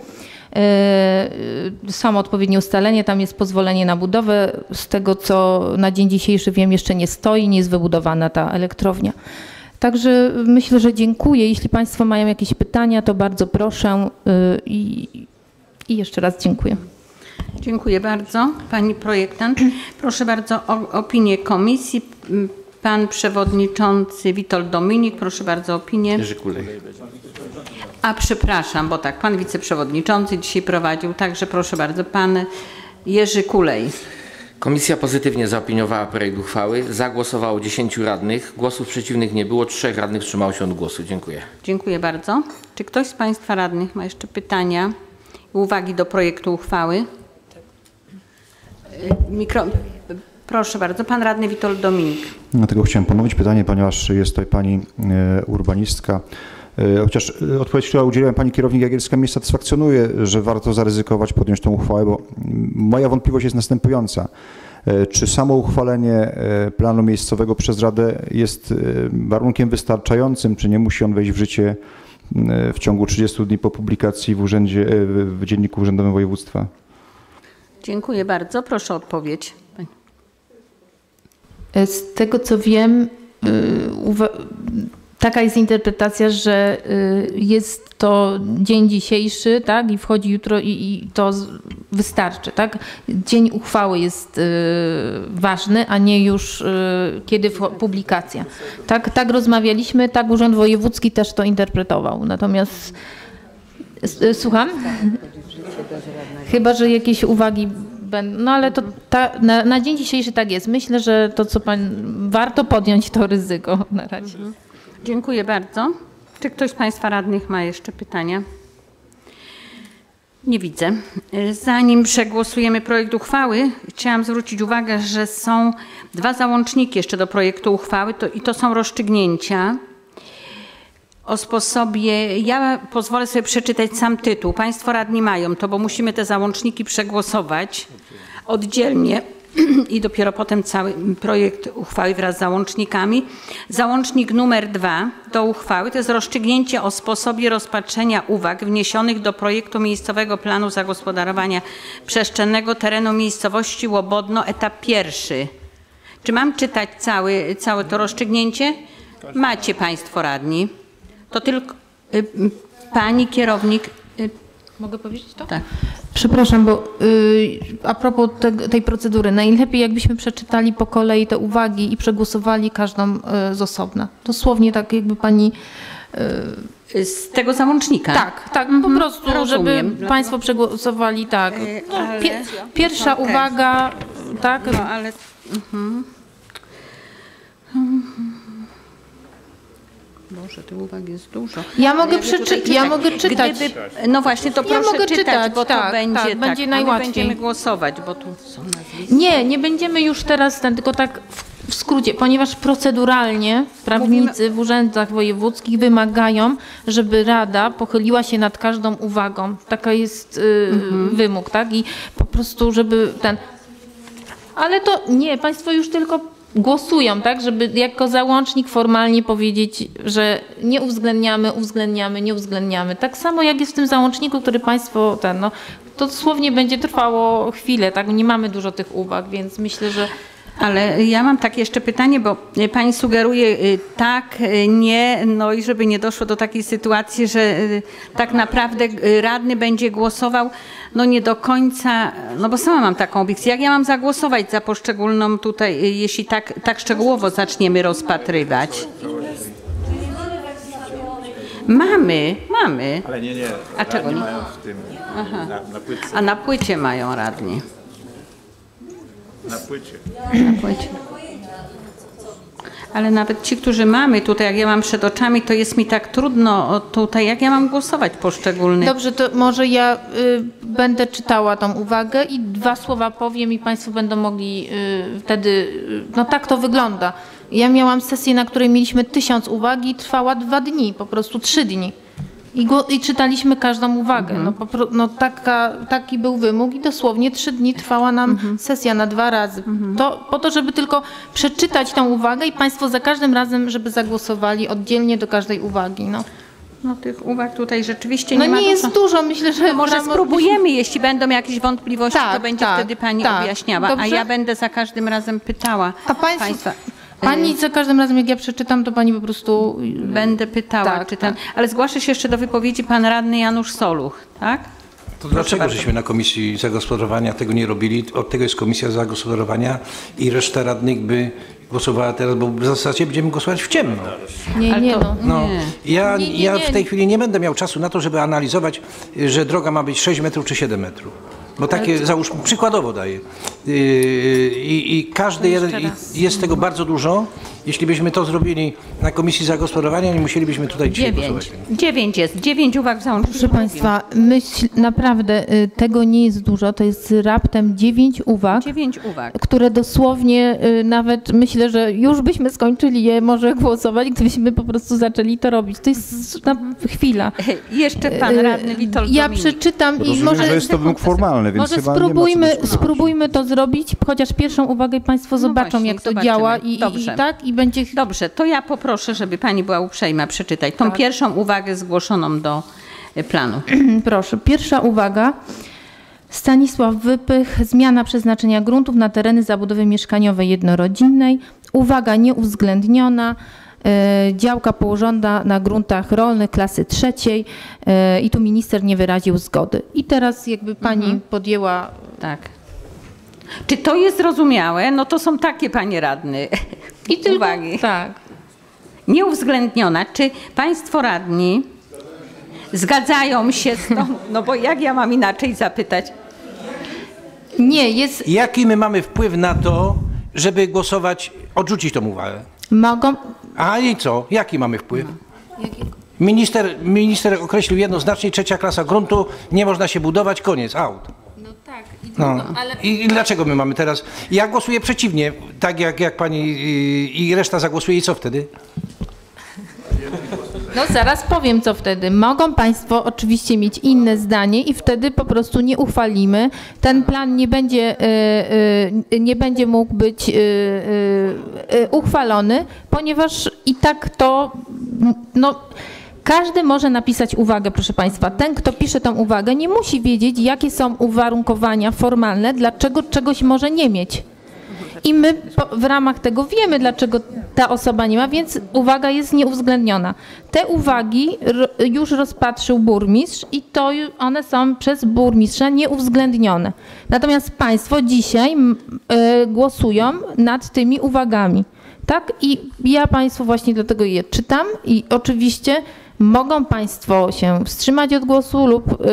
[SPEAKER 8] Samo odpowiednie ustalenie, tam jest pozwolenie na budowę. Z tego, co na dzień dzisiejszy wiem, jeszcze nie stoi, nie jest wybudowana ta elektrownia. Także myślę, że dziękuję. Jeśli państwo mają jakieś pytania, to bardzo proszę i, i jeszcze raz dziękuję.
[SPEAKER 1] Dziękuję bardzo. Pani projektant. Proszę bardzo o opinię komisji. Pan przewodniczący Witold Dominik, proszę bardzo o opinię.
[SPEAKER 9] Jerzy Kulej.
[SPEAKER 1] A przepraszam, bo tak, pan wiceprzewodniczący dzisiaj prowadził, także proszę bardzo, pan Jerzy Kulej.
[SPEAKER 9] Komisja pozytywnie zaopiniowała projekt uchwały. Zagłosowało dziesięciu radnych. Głosów przeciwnych nie było. Trzech radnych wstrzymało się od głosu. Dziękuję.
[SPEAKER 1] Dziękuję bardzo. Czy ktoś z państwa radnych ma jeszcze pytania i uwagi do projektu uchwały? Mikro... Proszę bardzo, pan radny Witold Dominik.
[SPEAKER 3] Dlatego chciałem ponowić pytanie, ponieważ jest tutaj pani urbanistka. Chociaż odpowiedź, którą udzieliłem pani kierownik Jagielska, mnie satysfakcjonuje, że warto zaryzykować, podjąć tę uchwałę, bo moja wątpliwość jest następująca. Czy samo uchwalenie planu miejscowego przez Radę jest warunkiem wystarczającym, czy nie musi on wejść w życie w ciągu trzydziestu dni po publikacji w, urzędzie, w Dzienniku Urzędowym Województwa?
[SPEAKER 1] Dziękuję bardzo. Proszę o odpowiedź.
[SPEAKER 8] Z tego, co wiem, taka jest interpretacja, że jest to dzień dzisiejszy, tak, i wchodzi jutro i, i to wystarczy, tak. Dzień uchwały jest ważny, a nie już kiedy publikacja. Tak, tak rozmawialiśmy, tak Urząd Wojewódzki też to interpretował. Natomiast słucham? Chyba że jakieś uwagi będą, no ale to ta, na, na dzień dzisiejszy tak jest. Myślę, że to, co pan, warto podjąć to ryzyko na razie. Mhm.
[SPEAKER 1] Dziękuję bardzo. Czy ktoś z państwa radnych ma jeszcze pytania? Nie widzę. Zanim przegłosujemy projekt uchwały, chciałam zwrócić uwagę, że są dwa załączniki jeszcze do projektu uchwały to, i to są rozstrzygnięcia o sposobie, ja pozwolę sobie przeczytać sam tytuł. Państwo radni mają to, bo musimy te załączniki przegłosować oddzielnie. i dopiero potem cały projekt uchwały wraz z załącznikami. Załącznik numer dwa do uchwały to jest rozstrzygnięcie o sposobie rozpatrzenia uwag wniesionych do projektu miejscowego planu zagospodarowania przestrzennego terenu miejscowości Łobodno, etap pierwszy. Czy mam czytać cały, całe to rozstrzygnięcie? Macie Państwo radni. To tylko y, pani kierownik. Y,
[SPEAKER 8] Mogę powiedzieć to?
[SPEAKER 1] tak.
[SPEAKER 8] Przepraszam, bo y, a propos te, tej procedury, najlepiej jakbyśmy przeczytali po kolei te uwagi i przegłosowali każdą y, z osobna. Dosłownie tak jakby pani...
[SPEAKER 1] Y, z tego załącznika?
[SPEAKER 8] Tak, tak,
[SPEAKER 1] Mhm,
[SPEAKER 8] po prostu,
[SPEAKER 1] rozumiem.
[SPEAKER 8] żeby Państwo przegłosowali tak.
[SPEAKER 1] Y,
[SPEAKER 8] No,
[SPEAKER 1] ale-
[SPEAKER 8] pie, pierwsza
[SPEAKER 1] Okej.
[SPEAKER 8] uwaga, tak,
[SPEAKER 1] No ale... Mhm. Boże, tych uwag jest dużo.
[SPEAKER 8] Ja mogę
[SPEAKER 1] Jakby tutaj
[SPEAKER 8] przeczy- ja mogę czytać.
[SPEAKER 1] Gdyby, no właśnie, to
[SPEAKER 8] Ja
[SPEAKER 1] proszę
[SPEAKER 8] mogę
[SPEAKER 1] czytać,
[SPEAKER 8] czytać,
[SPEAKER 1] bo
[SPEAKER 8] tak,
[SPEAKER 1] to będzie
[SPEAKER 8] tak,
[SPEAKER 1] tak,
[SPEAKER 8] będzie
[SPEAKER 1] a my
[SPEAKER 8] najłatwiej.
[SPEAKER 1] będziemy głosować, bo tu są nazwiska.
[SPEAKER 8] Nie, nie będziemy już teraz ten, tylko tak w, w skrócie, ponieważ proceduralnie prawnicy w urzędach wojewódzkich wymagają, żeby Rada pochyliła się nad każdą uwagą. Taka jest y,
[SPEAKER 1] Mhm.
[SPEAKER 8] wymóg, tak? I po prostu, żeby ten... Ale to nie, Państwo już tylko głosują, tak? Żeby jako załącznik formalnie powiedzieć, że nie uwzględniamy, uwzględniamy, nie uwzględniamy. Tak samo jak jest w tym załączniku, który Państwo ten, no, to dosłownie będzie trwało chwilę, tak? Nie mamy dużo tych uwag, więc myślę, że
[SPEAKER 1] Ale ja mam takie jeszcze pytanie, bo pani sugeruje y, tak, y, nie, no i żeby nie doszło do takiej sytuacji, że y, tak naprawdę y, radny będzie głosował, no nie do końca, no bo sama mam taką obiekcję, jak ja mam zagłosować za poszczególną tutaj, y, jeśli tak, tak szczegółowo zaczniemy rozpatrywać? Mamy, mamy.
[SPEAKER 10] Ale nie, nie.
[SPEAKER 1] A czego
[SPEAKER 10] radni
[SPEAKER 1] nie?
[SPEAKER 10] mają w tym,
[SPEAKER 1] Aha.
[SPEAKER 10] na, na płytce.
[SPEAKER 1] A na płycie mają radni.
[SPEAKER 10] Na płycie.
[SPEAKER 1] Na płycie. Ale nawet ci, którzy mamy tutaj, jak ja mam przed oczami, to jest mi tak trudno tutaj, jak ja mam głosować poszczególnych.
[SPEAKER 8] dobrze, to może ja y, będę czytała tą uwagę i dwa słowa powiem i Państwo będą mogli y, wtedy, y, no tak to wygląda. Ja miałam sesję, na której mieliśmy tysiąc uwag i trwała dwa dni, po prostu trzy dni. I, go, i czytaliśmy każdą uwagę. No, po, pro- no taka, taki był wymóg i dosłownie trzy dni trwała nam sesja na dwa razy. To, po to, żeby tylko przeczytać tą uwagę i Państwo za każdym razem, żeby zagłosowali oddzielnie do każdej uwagi. No,
[SPEAKER 1] No tych uwag tutaj rzeczywiście
[SPEAKER 8] no
[SPEAKER 1] nie
[SPEAKER 8] nie,
[SPEAKER 1] ma
[SPEAKER 8] jest
[SPEAKER 1] dużo.
[SPEAKER 8] dużo, myślę, że
[SPEAKER 1] Może
[SPEAKER 8] nam-
[SPEAKER 1] spróbujemy, jeśli będą jakieś wątpliwości, to
[SPEAKER 8] Tak,
[SPEAKER 1] będzie
[SPEAKER 8] tak,
[SPEAKER 1] wtedy pani
[SPEAKER 8] tak.
[SPEAKER 1] objaśniała,
[SPEAKER 8] Dobrze.
[SPEAKER 1] a ja będę za każdym razem pytała
[SPEAKER 8] A państwo,
[SPEAKER 1] państwa.
[SPEAKER 8] Pani za każdym razem, jak ja przeczytam, to Pani po prostu...
[SPEAKER 1] Będę pytała,
[SPEAKER 8] Tak,
[SPEAKER 1] czy ten,
[SPEAKER 8] tak.
[SPEAKER 1] ale zgłasza się jeszcze do wypowiedzi pan radny Janusz Soluch, tak?
[SPEAKER 6] To dlaczego
[SPEAKER 1] bardzo.
[SPEAKER 6] żeśmy na Komisji Zagospodarowania tego nie robili? Od tego jest Komisja Zagospodarowania i reszta radnych by głosowała teraz, bo w zasadzie będziemy głosować w ciemno.
[SPEAKER 8] Nie,
[SPEAKER 1] Ale
[SPEAKER 8] nie,
[SPEAKER 1] to-
[SPEAKER 8] no.
[SPEAKER 6] No,
[SPEAKER 1] Nie.
[SPEAKER 6] ja,
[SPEAKER 8] Nie, nie,
[SPEAKER 6] ja
[SPEAKER 8] nie.
[SPEAKER 6] w tej chwili nie będę miał czasu na to, żeby analizować, że droga ma być sześć metrów czy siedem metrów. Bo takie, załóżmy, przykładowo daję. Yy, I, i każdy jeden, i jest tego bardzo dużo. Jeśli byśmy to zrobili na Komisji Zagospodarowania, nie musielibyśmy tutaj dzisiaj
[SPEAKER 1] Dziewięć.
[SPEAKER 6] głosować.
[SPEAKER 1] Dziewięć jest. Dziewięć uwag w załączniku.
[SPEAKER 8] Proszę Państwa, myśl, naprawdę y, tego nie jest dużo, to jest raptem dziewięć uwag,
[SPEAKER 1] Dziewięć uwag.
[SPEAKER 8] które dosłownie y, nawet myślę, że już byśmy skończyli je może głosować, gdybyśmy po prostu zaczęli to robić. To jest na chwila.
[SPEAKER 1] Jeszcze pan
[SPEAKER 8] Y,
[SPEAKER 1] radny Witold
[SPEAKER 8] Ja
[SPEAKER 1] Dominik.
[SPEAKER 8] przeczytam i
[SPEAKER 3] Rozumiem,
[SPEAKER 8] może...
[SPEAKER 3] że jest to wymóg formalny, więc
[SPEAKER 8] Może
[SPEAKER 3] chyba nie ma co
[SPEAKER 8] spróbujmy,
[SPEAKER 3] dyskutować.
[SPEAKER 8] spróbujmy to zrobić, chociaż pierwszą uwagę i Państwo zobaczą,
[SPEAKER 1] właśnie,
[SPEAKER 8] jak to
[SPEAKER 1] zobaczymy.
[SPEAKER 8] działa i, i, i
[SPEAKER 1] Dobrze.
[SPEAKER 8] tak i będzie...
[SPEAKER 1] Dobrze, to ja poproszę, żeby pani była uprzejma przeczytać tą
[SPEAKER 8] Tak.
[SPEAKER 1] pierwszą uwagę zgłoszoną do y, planu.
[SPEAKER 8] Proszę, pierwsza uwaga. Stanisław Wypych, zmiana przeznaczenia gruntów na tereny zabudowy mieszkaniowej jednorodzinnej. Uwaga nieuwzględniona. E, działka położona na gruntach rolnych klasy trzeciej e, i tu minister nie wyraził zgody. I teraz jakby pani podjęła...
[SPEAKER 1] Tak. Czy to jest zrozumiałe? No to są takie, panie radny,
[SPEAKER 8] I tylko,
[SPEAKER 1] uwagi.
[SPEAKER 8] tak.
[SPEAKER 1] Nieuwzględniona. Czy państwo radni zgadzają się z tą, no bo jak ja mam inaczej zapytać?
[SPEAKER 8] Nie, jest...
[SPEAKER 6] Jaki my mamy wpływ na to, żeby głosować, odrzucić tą uwagę?
[SPEAKER 8] Mogą...
[SPEAKER 6] A i co? Jaki mamy wpływ? Minister, minister określił jednoznacznie, trzecia klasa gruntu, nie można się budować, koniec, out.
[SPEAKER 8] No tak. I,
[SPEAKER 6] No. I, I dlaczego my mamy teraz? Ja głosuję przeciwnie, tak jak, jak pani i, i reszta zagłosuje i co wtedy?
[SPEAKER 8] No zaraz powiem, co wtedy. Mogą Państwo oczywiście mieć inne zdanie i wtedy po prostu nie uchwalimy. Ten plan nie będzie, y, y, nie będzie mógł być y, y, y, uchwalony, ponieważ i tak to, no, każdy może napisać uwagę, proszę Państwa. Ten, kto pisze tą uwagę, nie musi wiedzieć, jakie są uwarunkowania formalne, dlaczego czegoś może nie mieć. I my po, w ramach tego wiemy, dlaczego ta osoba nie ma, więc uwaga jest nieuwzględniona. Te uwagi ro, już rozpatrzył burmistrz i to one są przez burmistrza nieuwzględnione. Natomiast Państwo dzisiaj y, głosują nad tymi uwagami. Tak? I ja Państwu właśnie dlatego je czytam i oczywiście mogą Państwo się wstrzymać od głosu lub y,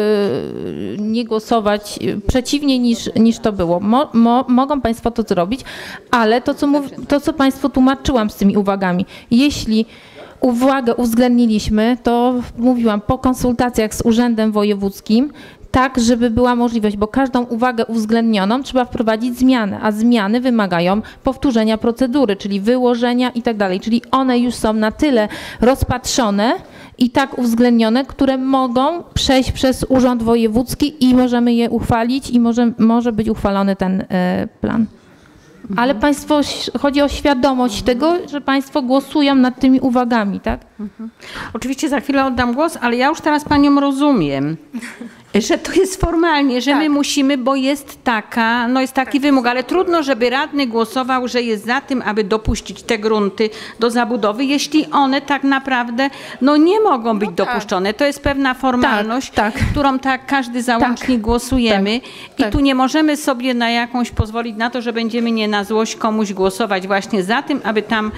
[SPEAKER 8] nie głosować przeciwnie niż, niż to było. Mo, mo, mogą Państwo to zrobić, ale to co, mów, to, co Państwu tłumaczyłam z tymi uwagami, jeśli uwagę uwzględniliśmy, to mówiłam po konsultacjach z Urzędem Wojewódzkim, tak, żeby była możliwość, bo każdą uwagę uwzględnioną trzeba wprowadzić zmiany, a zmiany wymagają powtórzenia procedury, czyli wyłożenia i tak dalej, czyli one już są na tyle rozpatrzone i tak uwzględnione, które mogą przejść przez Urząd Wojewódzki i możemy je uchwalić i może, może być uchwalony ten y, plan. Ale Państwo, chodzi o świadomość tego, że Państwo głosują nad tymi uwagami, tak?
[SPEAKER 1] Mhm. Oczywiście za chwilę oddam głos, ale ja już teraz Panią rozumiem, że to jest formalnie, że tak. my musimy, bo jest taka, no jest taki wymóg, ale trudno, żeby radny głosował, że jest za tym, aby dopuścić te grunty do zabudowy, jeśli one tak naprawdę no nie mogą być no tak. dopuszczone. To jest pewna formalność, tak, tak. którą tak każdy załącznik tak. głosujemy tak. i tak. tu nie możemy sobie na jakąś pozwolić na to, że będziemy nie na złość komuś głosować właśnie za tym, aby tam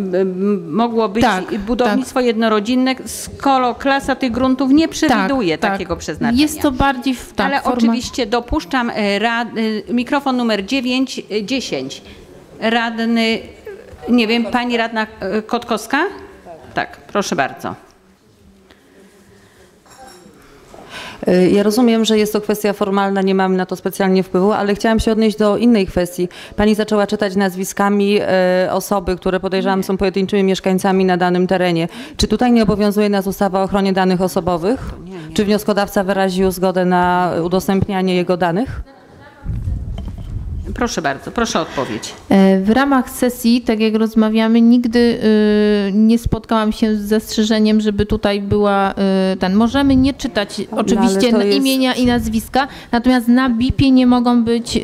[SPEAKER 1] mogło być tak. budownictwo tak. jednorodzinne, skoro klasa tych gruntów nie przewiduje tak. takiego tak. przeznaczenia.
[SPEAKER 8] Jest to bardziej w tak,
[SPEAKER 1] Ale forma... oczywiście dopuszczam rad, mikrofon numer dziewięć, dziesięć. Radny, nie wiem, pani radna Kotkowska? Tak, proszę bardzo.
[SPEAKER 11] Ja rozumiem, że jest to kwestia formalna, nie mamy na to specjalnie wpływu, ale chciałam się odnieść do innej kwestii. Pani zaczęła czytać nazwiskami e, osoby, które podejrzewam są pojedynczymi mieszkańcami na danym terenie. Czy tutaj nie obowiązuje nas ustawa o ochronie danych osobowych? Nie, nie. Czy wnioskodawca wyraził zgodę na udostępnianie jego danych?
[SPEAKER 1] Proszę bardzo, proszę o odpowiedź.
[SPEAKER 8] W ramach sesji, tak jak rozmawiamy, nigdy nie spotkałam się z zastrzeżeniem, żeby tutaj była ten. Możemy nie czytać oczywiście no, jest... imienia i nazwiska, natomiast na bipie nie mogą być,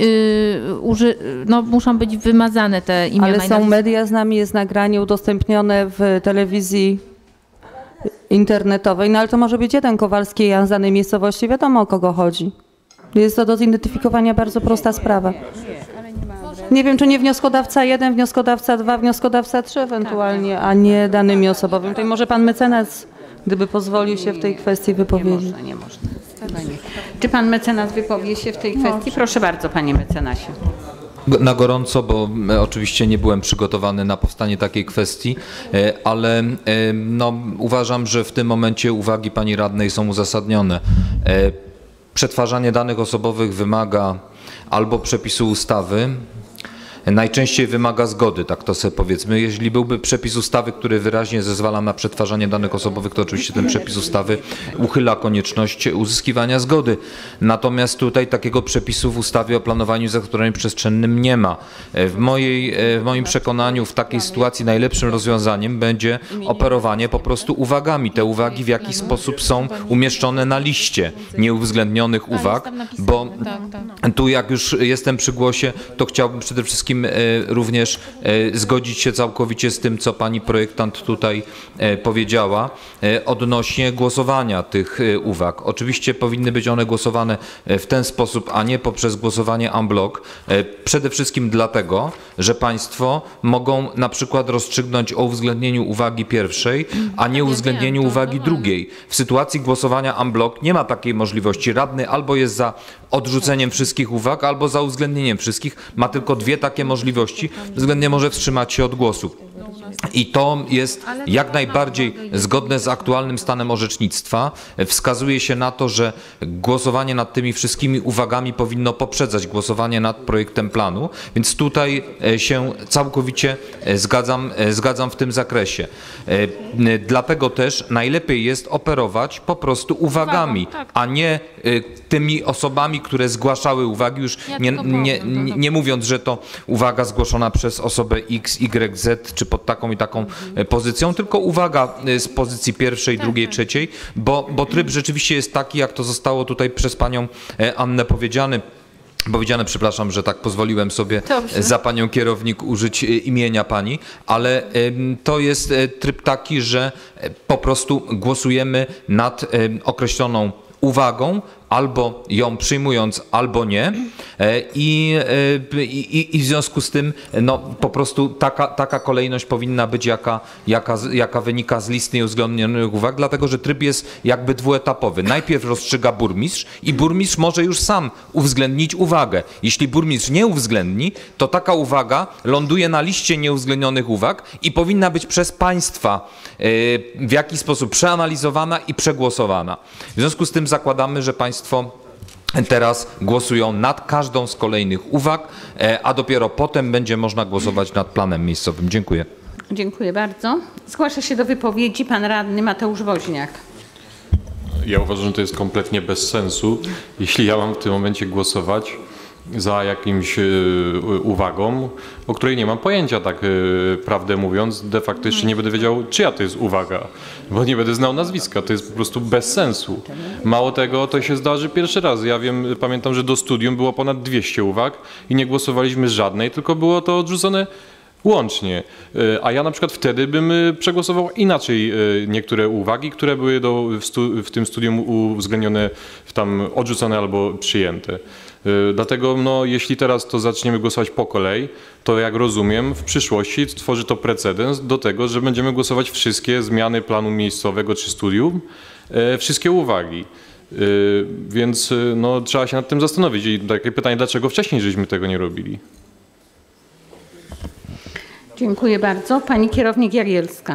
[SPEAKER 8] no muszą być wymazane te imiona
[SPEAKER 11] Ale
[SPEAKER 8] i nazwiska.
[SPEAKER 11] są media, z nami jest nagranie udostępnione w telewizji internetowej, no ale to może być jeden Kowalski Jan z danej miejscowości, wiadomo o kogo chodzi. Jest to do zidentyfikowania bardzo prosta sprawa. Nie wiem, czy nie wnioskodawca jeden, wnioskodawca dwa, wnioskodawca trzy ewentualnie, a nie danymi osobowymi. Tutaj może pan mecenas, gdyby pozwolił się w tej kwestii wypowiedzieć.
[SPEAKER 1] Nie można, nie można. Nie. Czy pan mecenas wypowie się w tej kwestii? Proszę bardzo, panie mecenasie.
[SPEAKER 4] Na gorąco, bo oczywiście nie byłem przygotowany na powstanie takiej kwestii, ale no, uważam, że w tym momencie uwagi pani radnej są uzasadnione. Przetwarzanie danych osobowych wymaga albo przepisu ustawy, najczęściej wymaga zgody, tak to sobie powiedzmy. Jeśli byłby przepis ustawy, który wyraźnie zezwala na przetwarzanie danych osobowych, to oczywiście ten przepis ustawy uchyla konieczność uzyskiwania zgody. Natomiast tutaj takiego przepisu w ustawie o planowaniu i zagospodarowaniu przestrzennym nie ma. W, mojej, w moim przekonaniu w takiej sytuacji najlepszym rozwiązaniem będzie operowanie po prostu uwagami. Te uwagi w jakiś sposób są umieszczone na liście nieuwzględnionych uwag, bo tu jak już jestem przy głosie, to chciałbym przede wszystkim również zgodzić się całkowicie z tym, co pani projektant tutaj powiedziała odnośnie głosowania tych uwag. Oczywiście powinny być one głosowane w ten sposób, a nie poprzez głosowanie en bloc. Przede wszystkim dlatego, że państwo mogą na przykład rozstrzygnąć o uwzględnieniu uwagi pierwszej, a nie uwzględnieniu uwagi drugiej. W sytuacji głosowania en bloc nie ma takiej możliwości. Radny albo jest za odrzuceniem wszystkich uwag, albo za uwzględnieniem wszystkich. Ma tylko dwie takie możliwości, względnie może wstrzymać się od głosu. I to jest jak najbardziej zgodne z aktualnym stanem orzecznictwa. Wskazuje się na to, że głosowanie nad tymi wszystkimi uwagami powinno poprzedzać głosowanie nad projektem planu, więc tutaj się całkowicie zgadzam, zgadzam w tym zakresie. Dlatego też najlepiej jest operować po prostu uwagami, a nie tymi osobami, które zgłaszały uwagi, już nie, nie, nie, nie mówiąc, że to uwaga zgłoszona przez osobę X, Y, Z, czy pod taką i taką pozycją, tylko uwaga z pozycji pierwszej, drugiej, trzeciej, bo, bo tryb rzeczywiście jest taki, jak to zostało tutaj przez panią Annę powiedziane. Powiedziane, przepraszam, że tak pozwoliłem sobie Dobrze. za panią kierownik użyć imienia pani, ale to jest tryb taki, że po prostu głosujemy nad określoną uwagą, albo ją przyjmując, albo nie. I, i, i w związku z tym no, po prostu taka, taka kolejność powinna być, jaka, jaka, jaka wynika z listy nieuwzględnionych uwag, dlatego że tryb jest jakby dwuetapowy. Najpierw rozstrzyga burmistrz i burmistrz może już sam uwzględnić uwagę. Jeśli burmistrz nie uwzględni, to taka uwaga ląduje na liście nieuwzględnionych uwag i powinna być przez państwa w jakiś sposób przeanalizowana i przegłosowana. W związku z tym zakładamy, że państwo teraz głosują nad każdą z kolejnych uwag, a dopiero potem będzie można głosować nad planem miejscowym. Dziękuję.
[SPEAKER 1] Dziękuję bardzo. Zgłasza się do wypowiedzi pan radny Mateusz Woźniak.
[SPEAKER 12] Ja uważam, że to jest kompletnie bez sensu. Jeśli ja mam w tym momencie głosować za jakimś uwagą, o której nie mam pojęcia, tak prawdę mówiąc, de facto jeszcze nie będę wiedział, czyja to jest uwaga, bo nie będę znał nazwiska, to jest po prostu bez sensu. Mało tego, to się zdarzy pierwszy raz. Ja wiem, pamiętam, że do studium było ponad dwieście uwag i nie głosowaliśmy żadnej, tylko było to odrzucone łącznie. A ja na przykład wtedy bym przegłosował inaczej niektóre uwagi, które były do, w, stu, w tym studium uwzględnione, w tam odrzucone albo przyjęte. Dlatego no, jeśli teraz to zaczniemy głosować po kolei, to jak rozumiem w przyszłości tworzy to precedens do tego, że będziemy głosować wszystkie zmiany planu miejscowego czy studium, wszystkie uwagi. Więc no, trzeba się nad tym zastanowić. I takie pytanie, dlaczego wcześniej żeśmy tego nie robili?
[SPEAKER 1] Dziękuję bardzo. Pani kierownik Jarielska.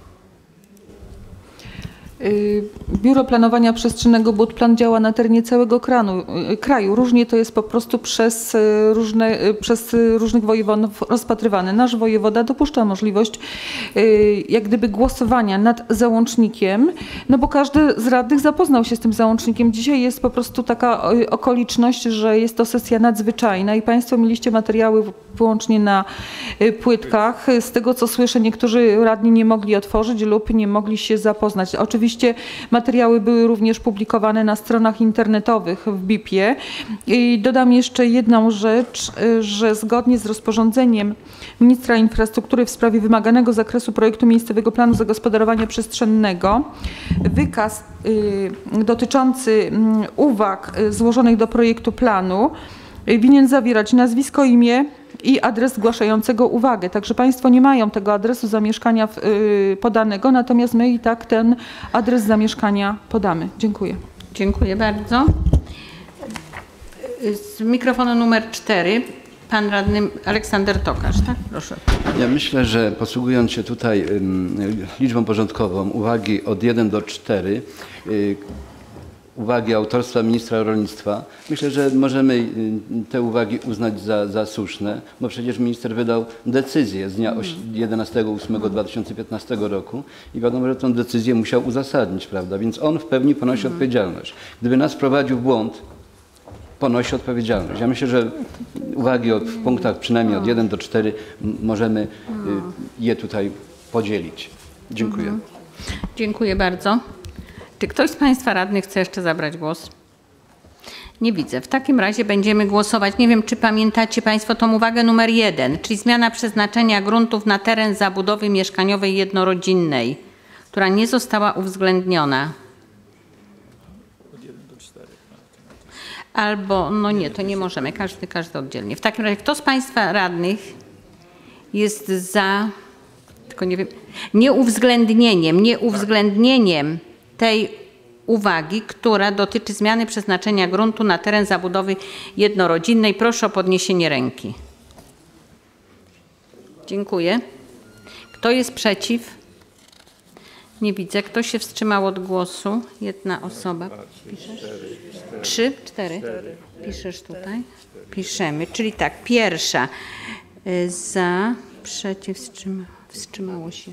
[SPEAKER 7] Biuro Planowania Przestrzennego Budplan działa na terenie całego kranu, kraju. Różnie to jest po prostu przez, różne, przez różnych wojewodów rozpatrywane. Nasz wojewoda dopuszcza możliwość jak gdyby głosowania nad załącznikiem, no bo każdy z radnych zapoznał się z tym załącznikiem. Dzisiaj jest po prostu taka okoliczność, że jest to sesja nadzwyczajna i Państwo mieliście materiały wyłącznie na płytkach. Z tego co słyszę, niektórzy radni nie mogli otworzyć lub nie mogli się zapoznać. Oczywiście materiały były również publikowane na stronach internetowych w B I P-ie. I dodam jeszcze jedną rzecz, że zgodnie z rozporządzeniem ministra infrastruktury w sprawie wymaganego zakresu projektu miejscowego planu zagospodarowania przestrzennego wykaz y, dotyczący y, uwag złożonych do projektu planu y, winien zawierać nazwisko, imię i adres zgłaszającego uwagę. Także Państwo nie mają tego adresu zamieszkania w, y, podanego, natomiast my i tak ten adres zamieszkania podamy. Dziękuję.
[SPEAKER 1] Dziękuję bardzo. Z mikrofonu numer cztery pan radny Aleksander Tokarz. Tak? Proszę.
[SPEAKER 13] Ja myślę, że posługując się tutaj y, liczbą porządkową, uwagi od jeden do czterech, y, uwagi autorstwa ministra rolnictwa. Myślę, że możemy te uwagi uznać za, za słuszne, bo przecież minister wydał decyzję z dnia jedenastego ósmego dwa tysiące piętnastego roku i wiadomo, że tę decyzję musiał uzasadnić, prawda? Więc on w pełni ponosi odpowiedzialność. Gdyby nas wprowadził w błąd, ponosi odpowiedzialność. Ja myślę, że uwagi od, w punktach przynajmniej od jeden do czterech możemy je tutaj podzielić. Dziękuję.
[SPEAKER 1] Mhm. Dziękuję bardzo. Czy ktoś z Państwa radnych chce jeszcze zabrać głos? Nie widzę. W takim razie będziemy głosować. Nie wiem, czy pamiętacie Państwo tą uwagę numer jeden, czyli zmiana przeznaczenia gruntów na teren zabudowy mieszkaniowej jednorodzinnej, która nie została uwzględniona. Albo, no nie, to nie możemy, każdy, każdy oddzielnie. W takim razie, kto z Państwa radnych jest za, tylko nie wiem, nieuwzględnieniem, nieuwzględnieniem tej uwagi, która dotyczy zmiany przeznaczenia gruntu na teren zabudowy jednorodzinnej. Proszę o podniesienie ręki. Dziękuję. Kto jest przeciw? Nie widzę. Kto się wstrzymał od głosu? Jedna osoba. Piszesz? Trzy? Cztery? Piszesz tutaj? Piszemy. Czyli tak, pierwsza y, za, przeciw, wstrzyma, wstrzymało się.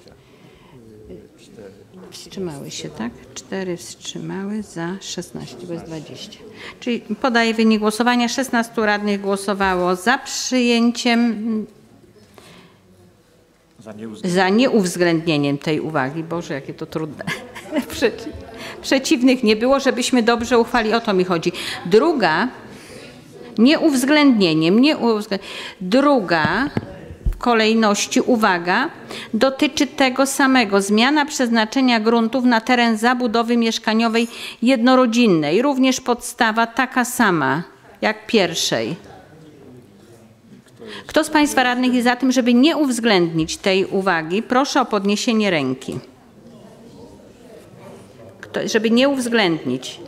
[SPEAKER 1] Wstrzymały się, tak? Cztery wstrzymały, za szesnaście, bez dwudziestu. Czyli podaję wynik głosowania. szesnastu radnych głosowało za przyjęciem,
[SPEAKER 10] Za nieuwzględnieniem.
[SPEAKER 1] za nieuwzględnieniem tej uwagi. Boże, jakie to trudne. Przeciw, przeciwnych nie było, żebyśmy dobrze uchwali. O to mi chodzi. Druga, nieuwzględnieniem, nie uwzględnieniem. Druga w kolejności, uwaga, dotyczy tego samego. Zmiana przeznaczenia gruntów na teren zabudowy mieszkaniowej jednorodzinnej. Również podstawa taka sama jak pierwszej. Kto z Państwa radnych jest za tym, żeby nie uwzględnić tej uwagi? Proszę o podniesienie ręki. Kto, żeby nie uwzględnić.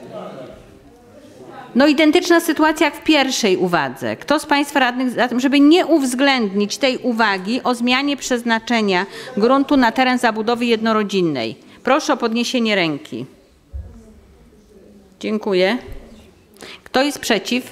[SPEAKER 1] No identyczna sytuacja jak w pierwszej uwadze. Kto z Państwa radnych za tym, żeby nie uwzględnić tej uwagi o zmianie przeznaczenia gruntu na teren zabudowy jednorodzinnej? Proszę o podniesienie ręki. Dziękuję. Kto jest przeciw?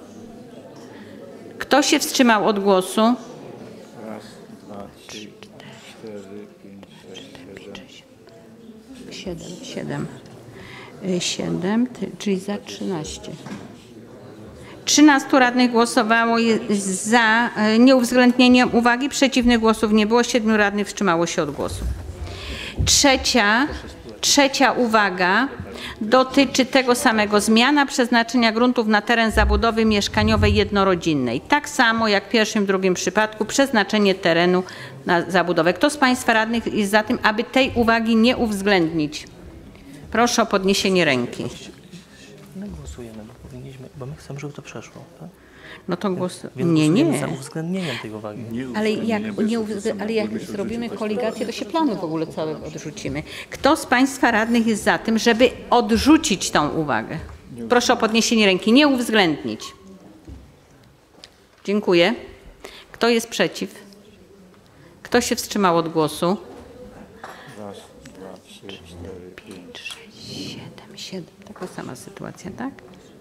[SPEAKER 1] Kto się wstrzymał od głosu?
[SPEAKER 10] Raz, dwa, trzy, cztery, pięć, sześć, siedem.
[SPEAKER 1] Siedem. Siedem. Siedem, czyli za trzynaście. trzynastu radnych głosowało za nieuwzględnieniem uwagi, przeciwnych głosów nie było, siedmiu radnych wstrzymało się od głosu. Trzecia, trzecia uwaga dotyczy tego samego. Zmiana przeznaczenia gruntów na teren zabudowy mieszkaniowej jednorodzinnej. Tak samo jak w pierwszym, drugim przypadku przeznaczenie terenu na zabudowę. Kto z Państwa radnych jest za tym, aby tej uwagi nie uwzględnić? Proszę o podniesienie ręki.
[SPEAKER 14] My głosujemy, bo powinniśmy, bo my chcemy, żeby to przeszło. Tak?
[SPEAKER 1] No to głos...
[SPEAKER 14] Więc
[SPEAKER 1] Nie,
[SPEAKER 14] głosujemy
[SPEAKER 1] nie.
[SPEAKER 14] za uwzględnieniem tej uwagi.
[SPEAKER 1] Ale jak, nie, ale jak zrobimy koligację, to się planu w ogóle całego odrzucimy. Kto z Państwa radnych jest za tym, żeby odrzucić tą uwagę? Proszę o podniesienie ręki. Nie uwzględnić. Dziękuję. Kto jest przeciw? Kto się wstrzymał od głosu?
[SPEAKER 10] Raz, dwa, trzy, cztery, pięć,
[SPEAKER 1] sześć, siedem, siedem. Taka sama sytuacja, tak?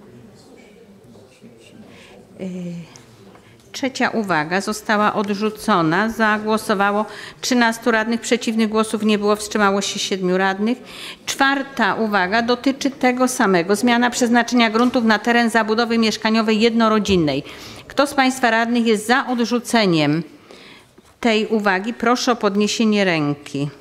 [SPEAKER 1] Yy. Trzecia uwaga została odrzucona. Zagłosowało trzynastu radnych, przeciwnych głosów nie było, wstrzymało się siedmiu radnych. Czwarta uwaga dotyczy tego samego. Zmiana przeznaczenia gruntów na teren zabudowy mieszkaniowej jednorodzinnej. Kto z Państwa radnych jest za odrzuceniem tej uwagi? Proszę o podniesienie ręki.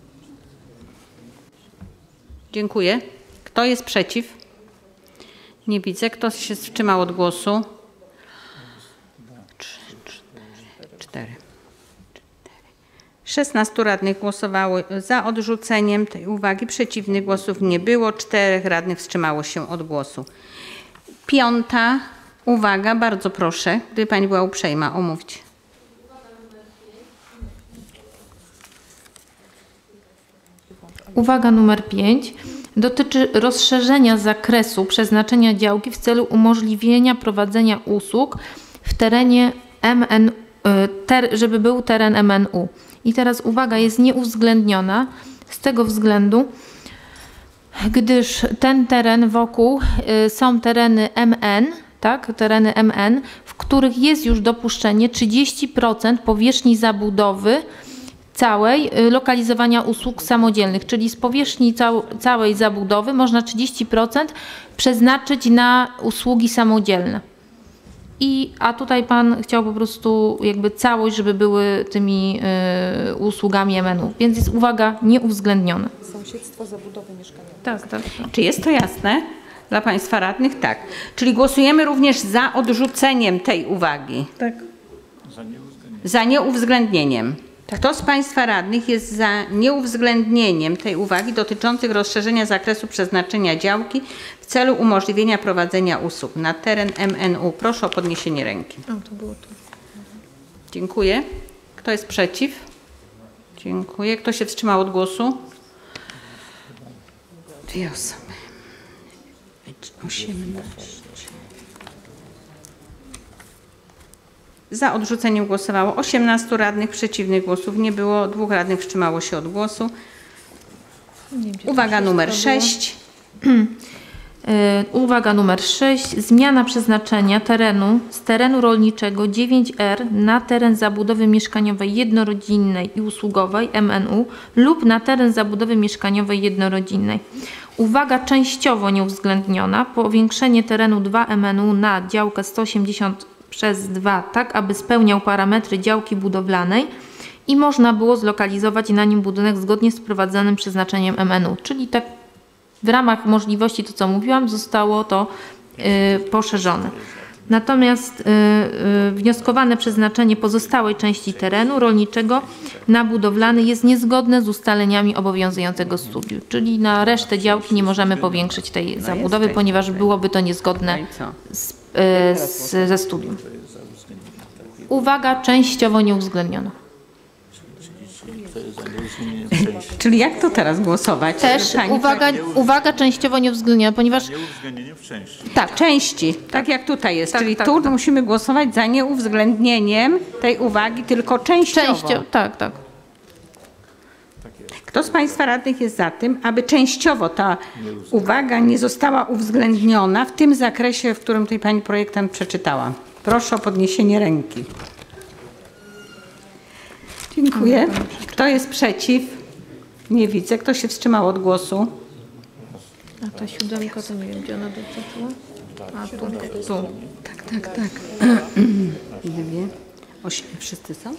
[SPEAKER 1] Dziękuję. Kto jest przeciw? Nie widzę. Kto się wstrzymał od głosu? Cztery. szesnastu radnych głosowało za odrzuceniem tej uwagi. Przeciwnych głosów nie było. Czterech radnych wstrzymało się od głosu. Piąta uwaga. Bardzo proszę, gdyby Pani była uprzejma omówić.
[SPEAKER 8] Uwaga numer pięć dotyczy rozszerzenia zakresu przeznaczenia działki w celu umożliwienia prowadzenia usług w terenie M N U. Ter, żeby był teren M N U. I teraz uwaga, jest nieuwzględniona z tego względu, gdyż ten teren wokół y, są tereny M N, tak, tereny M N, w których jest już dopuszczenie trzydzieści procent powierzchni zabudowy całej y, lokalizowania usług samodzielnych, czyli z powierzchni cał, całej zabudowy można trzydzieści procent przeznaczyć na usługi samodzielne. I, a tutaj Pan chciał po prostu jakby całość, żeby były tymi y, usługami M N U. Więc jest uwaga nieuwzględniona.
[SPEAKER 7] Sąsiedztwo zabudowy mieszkaniowej.
[SPEAKER 8] Tak, tak, tak.
[SPEAKER 1] Czy jest to jasne dla Państwa radnych? Tak. Czyli głosujemy również za odrzuceniem tej uwagi.
[SPEAKER 8] Tak.
[SPEAKER 10] Za nieuwzględnieniem.
[SPEAKER 1] Za nieuwzględnieniem. Kto z Państwa radnych jest za nieuwzględnieniem tej uwagi dotyczących rozszerzenia zakresu przeznaczenia działki w celu umożliwienia prowadzenia usług na teren M N U? Proszę o podniesienie ręki.
[SPEAKER 8] O, to było to.
[SPEAKER 1] Dziękuję. Kto jest przeciw? Dziękuję. Kto się wstrzymał od głosu? Dwie osoby. osiemnaście. Za odrzuceniem głosowało osiemnastu radnych, przeciwnych głosów nie było, dwóch radnych wstrzymało się od głosu. Uwaga numer sześć.
[SPEAKER 8] Uwaga numer sześć. Zmiana przeznaczenia terenu z terenu rolniczego dziewięć R na teren zabudowy mieszkaniowej jednorodzinnej i usługowej M N U lub na teren zabudowy mieszkaniowej jednorodzinnej. Uwaga częściowo nieuwzględniona. Powiększenie terenu dwa M N U na działkę sto osiemdziesiąt przez dwa, tak aby spełniał parametry działki budowlanej i można było zlokalizować na nim budynek zgodnie z wprowadzonym przeznaczeniem M N U. Czyli tak w ramach możliwości, to co mówiłam, zostało to y, poszerzone. Natomiast y, y, wnioskowane przeznaczenie pozostałej części terenu rolniczego na budowlany jest niezgodne z ustaleniami obowiązującego studium. Czyli na resztę działki nie możemy powiększyć tej zabudowy, ponieważ byłoby to niezgodne z, y, z, ze studium. Uwaga częściowo nieuwzględniona.
[SPEAKER 1] Czyli jak to teraz głosować?
[SPEAKER 8] Też
[SPEAKER 1] Pani
[SPEAKER 8] uwaga, uwaga częściowo nieuwzględniona, ponieważ...
[SPEAKER 10] Nieuwzględnienie w części.
[SPEAKER 1] Tak, części, tak jak tutaj jest.
[SPEAKER 8] Tak,
[SPEAKER 1] Czyli
[SPEAKER 8] tak,
[SPEAKER 1] tu
[SPEAKER 8] tak.
[SPEAKER 1] musimy głosować za nieuwzględnieniem tej uwagi, tylko częściowo.
[SPEAKER 8] Częściowo, tak, tak.
[SPEAKER 1] Kto z Państwa radnych jest za tym, aby częściowo ta uwaga nie została uwzględniona w tym zakresie, w którym tutaj Pani projektant przeczytała? Proszę o podniesienie ręki. Dziękuję. Kto jest przeciw? Nie widzę. Kto się wstrzymał od głosu?
[SPEAKER 8] A ta siódemka to nie wiem, gdzie ona dotyczyła. A tu, tu.
[SPEAKER 1] Tak, tak, tak. Dwie. Osiem. Wszyscy są?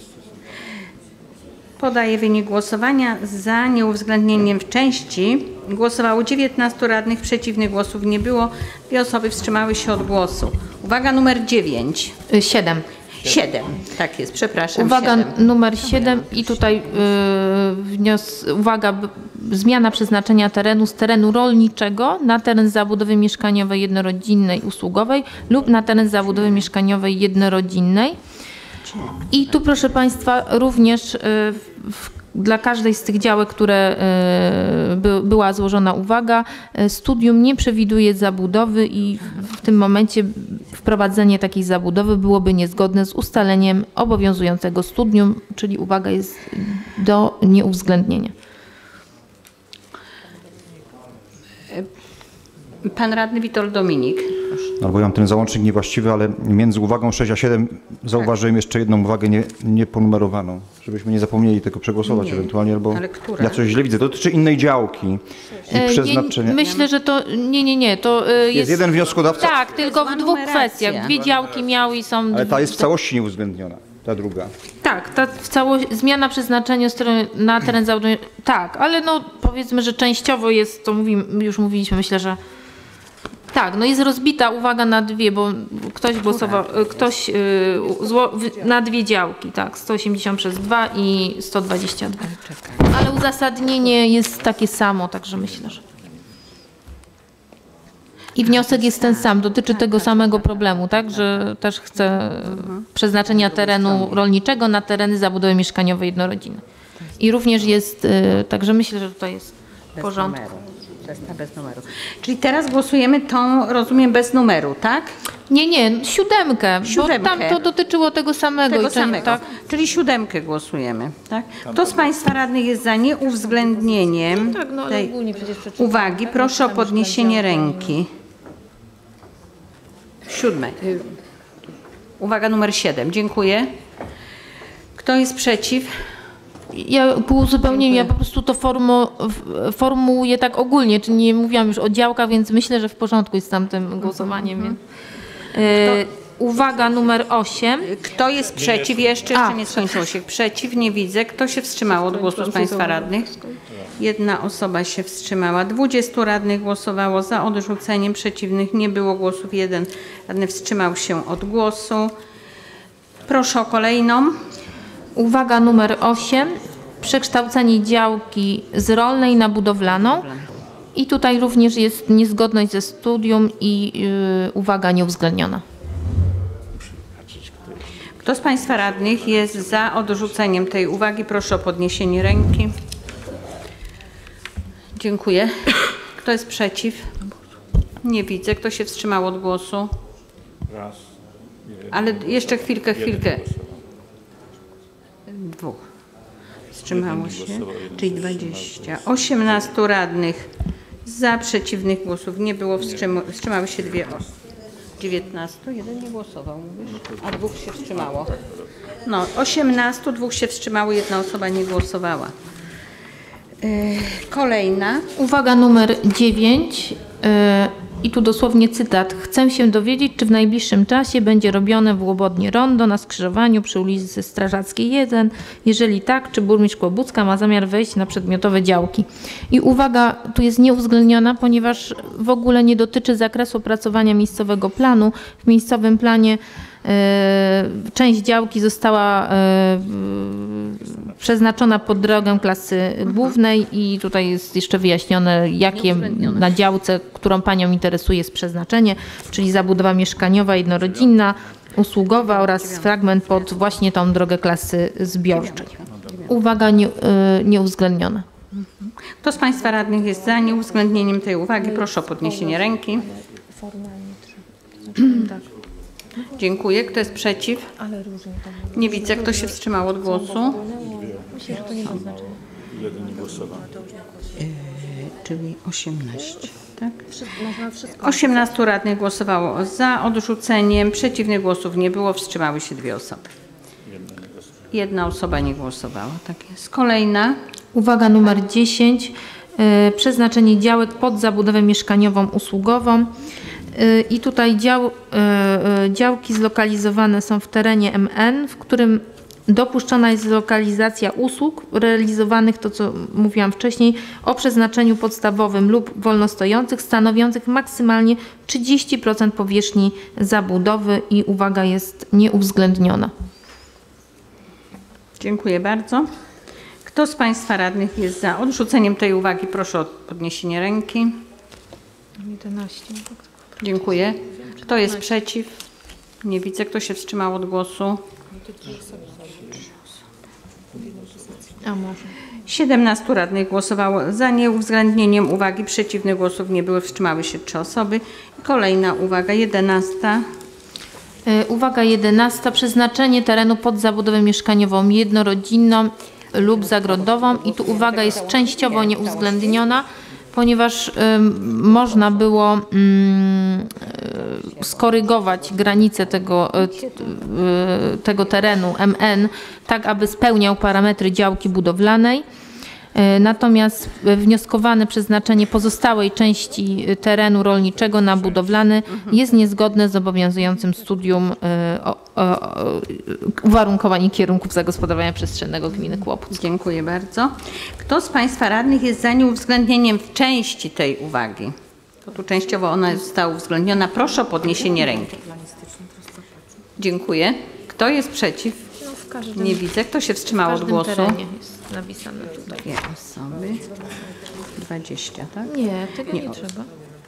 [SPEAKER 1] Podaję wynik głosowania. Za nieuwzględnieniem w części głosowało dziewiętnastu radnych, przeciwnych głosów nie było. Dwie osoby wstrzymały się od głosu. Uwaga numer dziewięć.
[SPEAKER 8] Siedem.
[SPEAKER 1] Siedem. Tak jest, przepraszam.
[SPEAKER 8] Uwaga
[SPEAKER 1] siedem.
[SPEAKER 8] numer siedem i tutaj yy, wnios, uwaga, b, zmiana przeznaczenia terenu z terenu rolniczego na teren zabudowy mieszkaniowej jednorodzinnej usługowej lub na teren zabudowy mieszkaniowej jednorodzinnej. I tu proszę Państwa również yy, w, dla każdej z tych działek, które y, by, była złożona uwaga, studium nie przewiduje zabudowy i w tym momencie wprowadzenie takiej zabudowy byłoby niezgodne z ustaleniem obowiązującego studium, czyli uwaga jest do nieuwzględnienia.
[SPEAKER 1] Pan radny Witold Dominik.
[SPEAKER 3] Albo ja mam ten załącznik niewłaściwy, ale między uwagą sześć a siedem zauważyłem jeszcze jedną uwagę nie, nieponumerowaną, żebyśmy nie zapomnieli tego przegłosować
[SPEAKER 1] Nie.
[SPEAKER 3] ewentualnie, albo
[SPEAKER 1] Ale która?
[SPEAKER 3] ja coś źle widzę. To dotyczy innej działki i
[SPEAKER 8] E,
[SPEAKER 3] przeznaczenia.
[SPEAKER 8] Nie, myślę, że to nie, nie, nie. To y, jest,
[SPEAKER 3] Jest jeden wnioskodawca,
[SPEAKER 8] Tak, tylko w dwóch kwestiach. Dwie działki miały i są.
[SPEAKER 3] ale ta jest w całości nieuwzględniona, ta druga.
[SPEAKER 8] Tak, ta w całości zmiana przeznaczenia strony na teren zabudowy. Tak, ale no powiedzmy, że częściowo jest, to mówi, już mówiliśmy, myślę, że tak, no jest rozbita uwaga na dwie, bo ktoś głosował, ktoś y, zło, w, na dwie działki, tak, sto osiemdziesiąt przez dwa i sto dwadzieścia dwa. Ale uzasadnienie jest takie samo, także myślę, że. I wniosek jest ten sam, dotyczy tego samego problemu, tak, że też chce przeznaczenia terenu rolniczego na tereny zabudowy mieszkaniowej jednorodzinnej. I również jest, y, także myślę, że tutaj jest w porządku.
[SPEAKER 1] Kwestia bez numeru. Czyli teraz głosujemy tą, rozumiem, bez numeru, tak?
[SPEAKER 8] Nie, nie, siódemkę,
[SPEAKER 1] Siódemkę.
[SPEAKER 8] bo tam to dotyczyło tego samego.
[SPEAKER 1] Tego
[SPEAKER 8] i ten-
[SPEAKER 1] samego.
[SPEAKER 8] Tak.
[SPEAKER 1] Czyli siódemkę głosujemy, tak? Kto z Państwa radnych jest za nieuwzględnieniem
[SPEAKER 8] Tak, no ale
[SPEAKER 1] tej
[SPEAKER 8] ogólnie przecież przeczytałam.
[SPEAKER 1] uwagi? Proszę o podniesienie ręki. Siódme. Y, Uwaga numer siedem. Dziękuję. Kto jest przeciw?
[SPEAKER 8] Ja po uzupełnieniu, ja po prostu to formu, w- formułuję tak ogólnie, czyli nie mówiłam już o działkach, więc myślę, że w porządku jest z tamtym głosowaniem. więc. Y, uwaga numer osiem.
[SPEAKER 1] Kto jest przeciw? Jeszcze, jeszcze nie skończyło się. Przeciw nie widzę. Kto się wstrzymał od głosu z Państwa radnych? Jedna osoba się wstrzymała. dwudziestu radnych głosowało za odrzuceniem. Przeciwnych nie było głosów. Jeden radny wstrzymał się od głosu. Proszę o kolejną.
[SPEAKER 8] Uwaga numer osiem. Przekształcenie działki z rolnej na budowlaną. I tutaj również jest niezgodność ze studium i y, uwaga nieuwzględniona.
[SPEAKER 1] Kto z Państwa radnych jest za odrzuceniem tej uwagi? Proszę o podniesienie ręki. Dziękuję. Kto jest przeciw? Nie widzę. Kto się wstrzymał od głosu?
[SPEAKER 10] Raz, jeden,
[SPEAKER 1] Ale jeszcze chwilkę, chwilkę. Dwóch. Wstrzymało się, czyli dwadzieścia. osiemnastu radnych za, przeciwnych głosów nie było, wstrzymały się dwie osoby. dziewiętnastu, jeden nie głosował, mówisz? A dwóch się wstrzymało. No, osiemnastu, dwóch się wstrzymało, jedna osoba nie głosowała. Yy, kolejna.
[SPEAKER 8] Uwaga numer dziewięć. Yy, I tu dosłownie cytat. Chcę się dowiedzieć, czy w najbliższym czasie będzie robione w Łobodnie rondo na skrzyżowaniu przy ulicy Strażackiej jeden. Jeżeli tak, czy burmistrz Kłobucka ma zamiar wejść na przedmiotowe działki. I uwaga, tu jest nieuwzględniona, ponieważ w ogóle nie dotyczy zakresu opracowania miejscowego planu. W miejscowym planie y, część działki została y, przeznaczona pod drogę klasy głównej i tutaj jest jeszcze wyjaśnione, jakie na działce, którą Panią interesuje, jest przeznaczenie, czyli zabudowa mieszkaniowa, jednorodzinna, usługowa oraz fragment pod właśnie tą drogę klasy zbiorczej. Uwaga nie, nieuwzględniona.
[SPEAKER 1] Kto z Państwa radnych jest za nieuwzględnieniem tej uwagi? Proszę o podniesienie ręki. Dziękuję. Kto jest przeciw? Nie widzę. Kto się wstrzymał od głosu?
[SPEAKER 8] Myślę, że to nie ma znaczenia.
[SPEAKER 10] Jeden nie głosował.
[SPEAKER 1] Yy, czyli osiemnaście, tak? osiemnastu radnych głosowało za odrzuceniem, przeciwnych głosów nie było, wstrzymały się dwie osoby. Jedna osoba nie głosowała, tak jest. Kolejna.
[SPEAKER 8] Uwaga numer dziesięć. Yy, przeznaczenie działek pod zabudowę mieszkaniową usługową. Yy, I tutaj dział, yy, działki zlokalizowane są w terenie M N, w którym dopuszczona jest lokalizacja usług realizowanych, to co mówiłam wcześniej, o przeznaczeniu podstawowym lub wolnostojących, stanowiących maksymalnie trzydzieści procent powierzchni zabudowy i uwaga jest nieuwzględniona.
[SPEAKER 1] Dziękuję bardzo. Kto z Państwa radnych jest za odrzuceniem tej uwagi? Proszę o podniesienie ręki.
[SPEAKER 8] jedenaście.
[SPEAKER 1] Dziękuję. Kto jest przeciw? Nie widzę. Kto się wstrzymał od głosu?
[SPEAKER 8] A może.
[SPEAKER 1] siedemnastu radnych głosowało za nieuwzględnieniem uwagi, przeciwnych głosów nie było, wstrzymały się trzy osoby. Kolejna uwaga, jedenasta.
[SPEAKER 8] Uwaga jedenasta. Przeznaczenie terenu pod zabudowę mieszkaniową jednorodzinną lub zagrodową i tu uwaga jest częściowo nieuwzględniona, ponieważ y, można było y, skorygować granice tego, y, y, tego terenu M N tak, aby spełniał parametry działki budowlanej. Y, natomiast wnioskowane przeznaczenie pozostałej części terenu rolniczego na budowlany jest niezgodne z obowiązującym studium y, o, o, uwarunkowań i kierunków zagospodarowania przestrzennego gminy Kłobuck.
[SPEAKER 1] Dziękuję bardzo. Kto z Państwa radnych jest za nieuwzględnieniem w części tej uwagi? To tu częściowo ona została uwzględniona. Proszę o podniesienie ręki. Dziękuję. Kto jest przeciw? Nie widzę. Kto się wstrzymał od głosu?
[SPEAKER 8] Jest napisane tutaj.
[SPEAKER 1] Dwie osoby. dwadzieścia, tak?
[SPEAKER 8] Nie, tego nie,
[SPEAKER 1] nie
[SPEAKER 8] trzeba.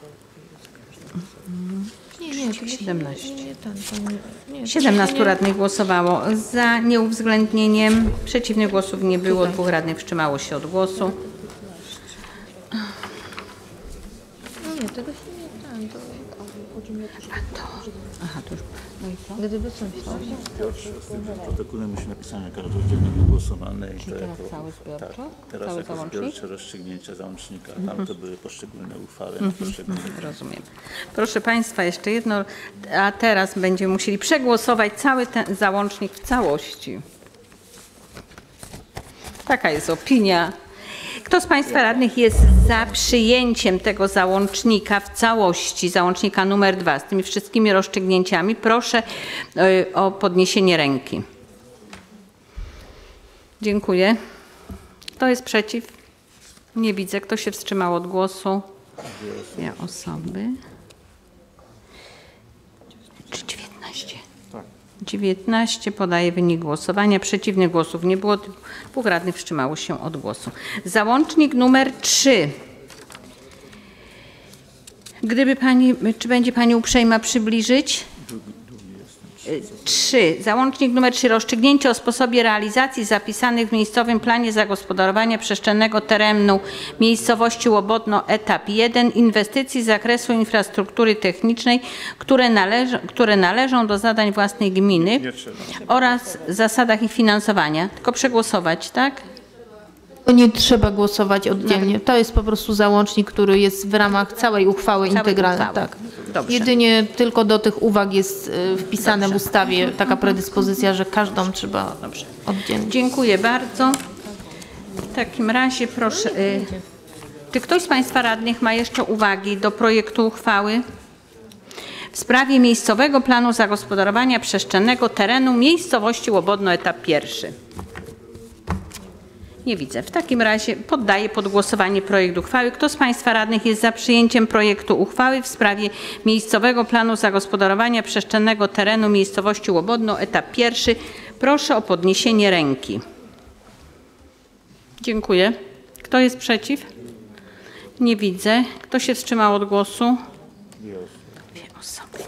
[SPEAKER 8] Nie, nie, to
[SPEAKER 1] siedemnaście.
[SPEAKER 8] Nie, ten, to nie, nie,
[SPEAKER 1] siedemnastu radnych głosowało za nieuwzględnieniem. Przeciwnych głosów nie było. Dwóch radnych wstrzymało się od głosu.
[SPEAKER 8] Nie, tego się nie ten, to...
[SPEAKER 1] A to... Aha, to już... No i co?
[SPEAKER 8] Gdyby coś tam...
[SPEAKER 10] W protokole musi napisane każdy oddzielnie wygłosowane. I to
[SPEAKER 1] teraz
[SPEAKER 10] jako,
[SPEAKER 1] cały zbiorczy?
[SPEAKER 10] Tak, teraz
[SPEAKER 1] Cały
[SPEAKER 10] jako
[SPEAKER 1] załącznik?
[SPEAKER 10] zbiorcze rozstrzygnięcia załącznika. Tam
[SPEAKER 1] Mhm.
[SPEAKER 10] to były poszczególne uchwały
[SPEAKER 1] Mhm.
[SPEAKER 10] na poszczególne.
[SPEAKER 1] Rozumiem. Proszę Państwa, jeszcze jedno, a teraz będziemy musieli przegłosować cały ten załącznik w całości. Taka jest opinia. Kto z Państwa radnych jest za przyjęciem tego załącznika w całości, załącznika numer dwa, z tymi wszystkimi rozstrzygnięciami? Proszę y, o podniesienie ręki. Dziękuję. Kto jest przeciw? Nie widzę. Kto się wstrzymał od głosu? Dwie osoby. Czy dziewiętnaście?
[SPEAKER 10] Tak.
[SPEAKER 1] dziewiętnaście podaje wynik głosowania. Przeciwnych głosów nie było. Dwóch radnych wstrzymało się od głosu. Załącznik numer trzy. Gdyby Pani, czy będzie Pani uprzejma przybliżyć? trzy. Załącznik numer trzy. Rozstrzygnięcie o sposobie realizacji zapisanych w miejscowym planie zagospodarowania przestrzennego terenu miejscowości Łobodno etap jeden inwestycji z zakresu infrastruktury technicznej, które, należ, które należą do zadań własnej gminy oraz zasadach ich finansowania. Tylko przegłosować, tak?
[SPEAKER 8] Nie trzeba głosować oddzielnie. To jest po prostu załącznik, który jest w ramach całej uchwały całej integralnej. Uchwały. Tak.
[SPEAKER 1] Dobrze.
[SPEAKER 8] Jedynie tylko do tych uwag jest wpisane Dobrze. w ustawie taka predyspozycja, że każdą trzeba Dobrze. oddzielnie.
[SPEAKER 1] Dziękuję bardzo. W takim razie proszę, y, czy ktoś z Państwa radnych ma jeszcze uwagi do projektu uchwały w sprawie miejscowego planu zagospodarowania przestrzennego terenu miejscowości Łobodno etap pierwszy? Nie widzę. W takim razie poddaję pod głosowanie projekt uchwały. Kto z Państwa radnych jest za przyjęciem projektu uchwały w sprawie miejscowego planu zagospodarowania przestrzennego terenu miejscowości Łobodno etap pierwszy? Proszę o podniesienie ręki. Dziękuję. Kto jest przeciw? Nie widzę. Kto się wstrzymał od głosu? Dwie osoby.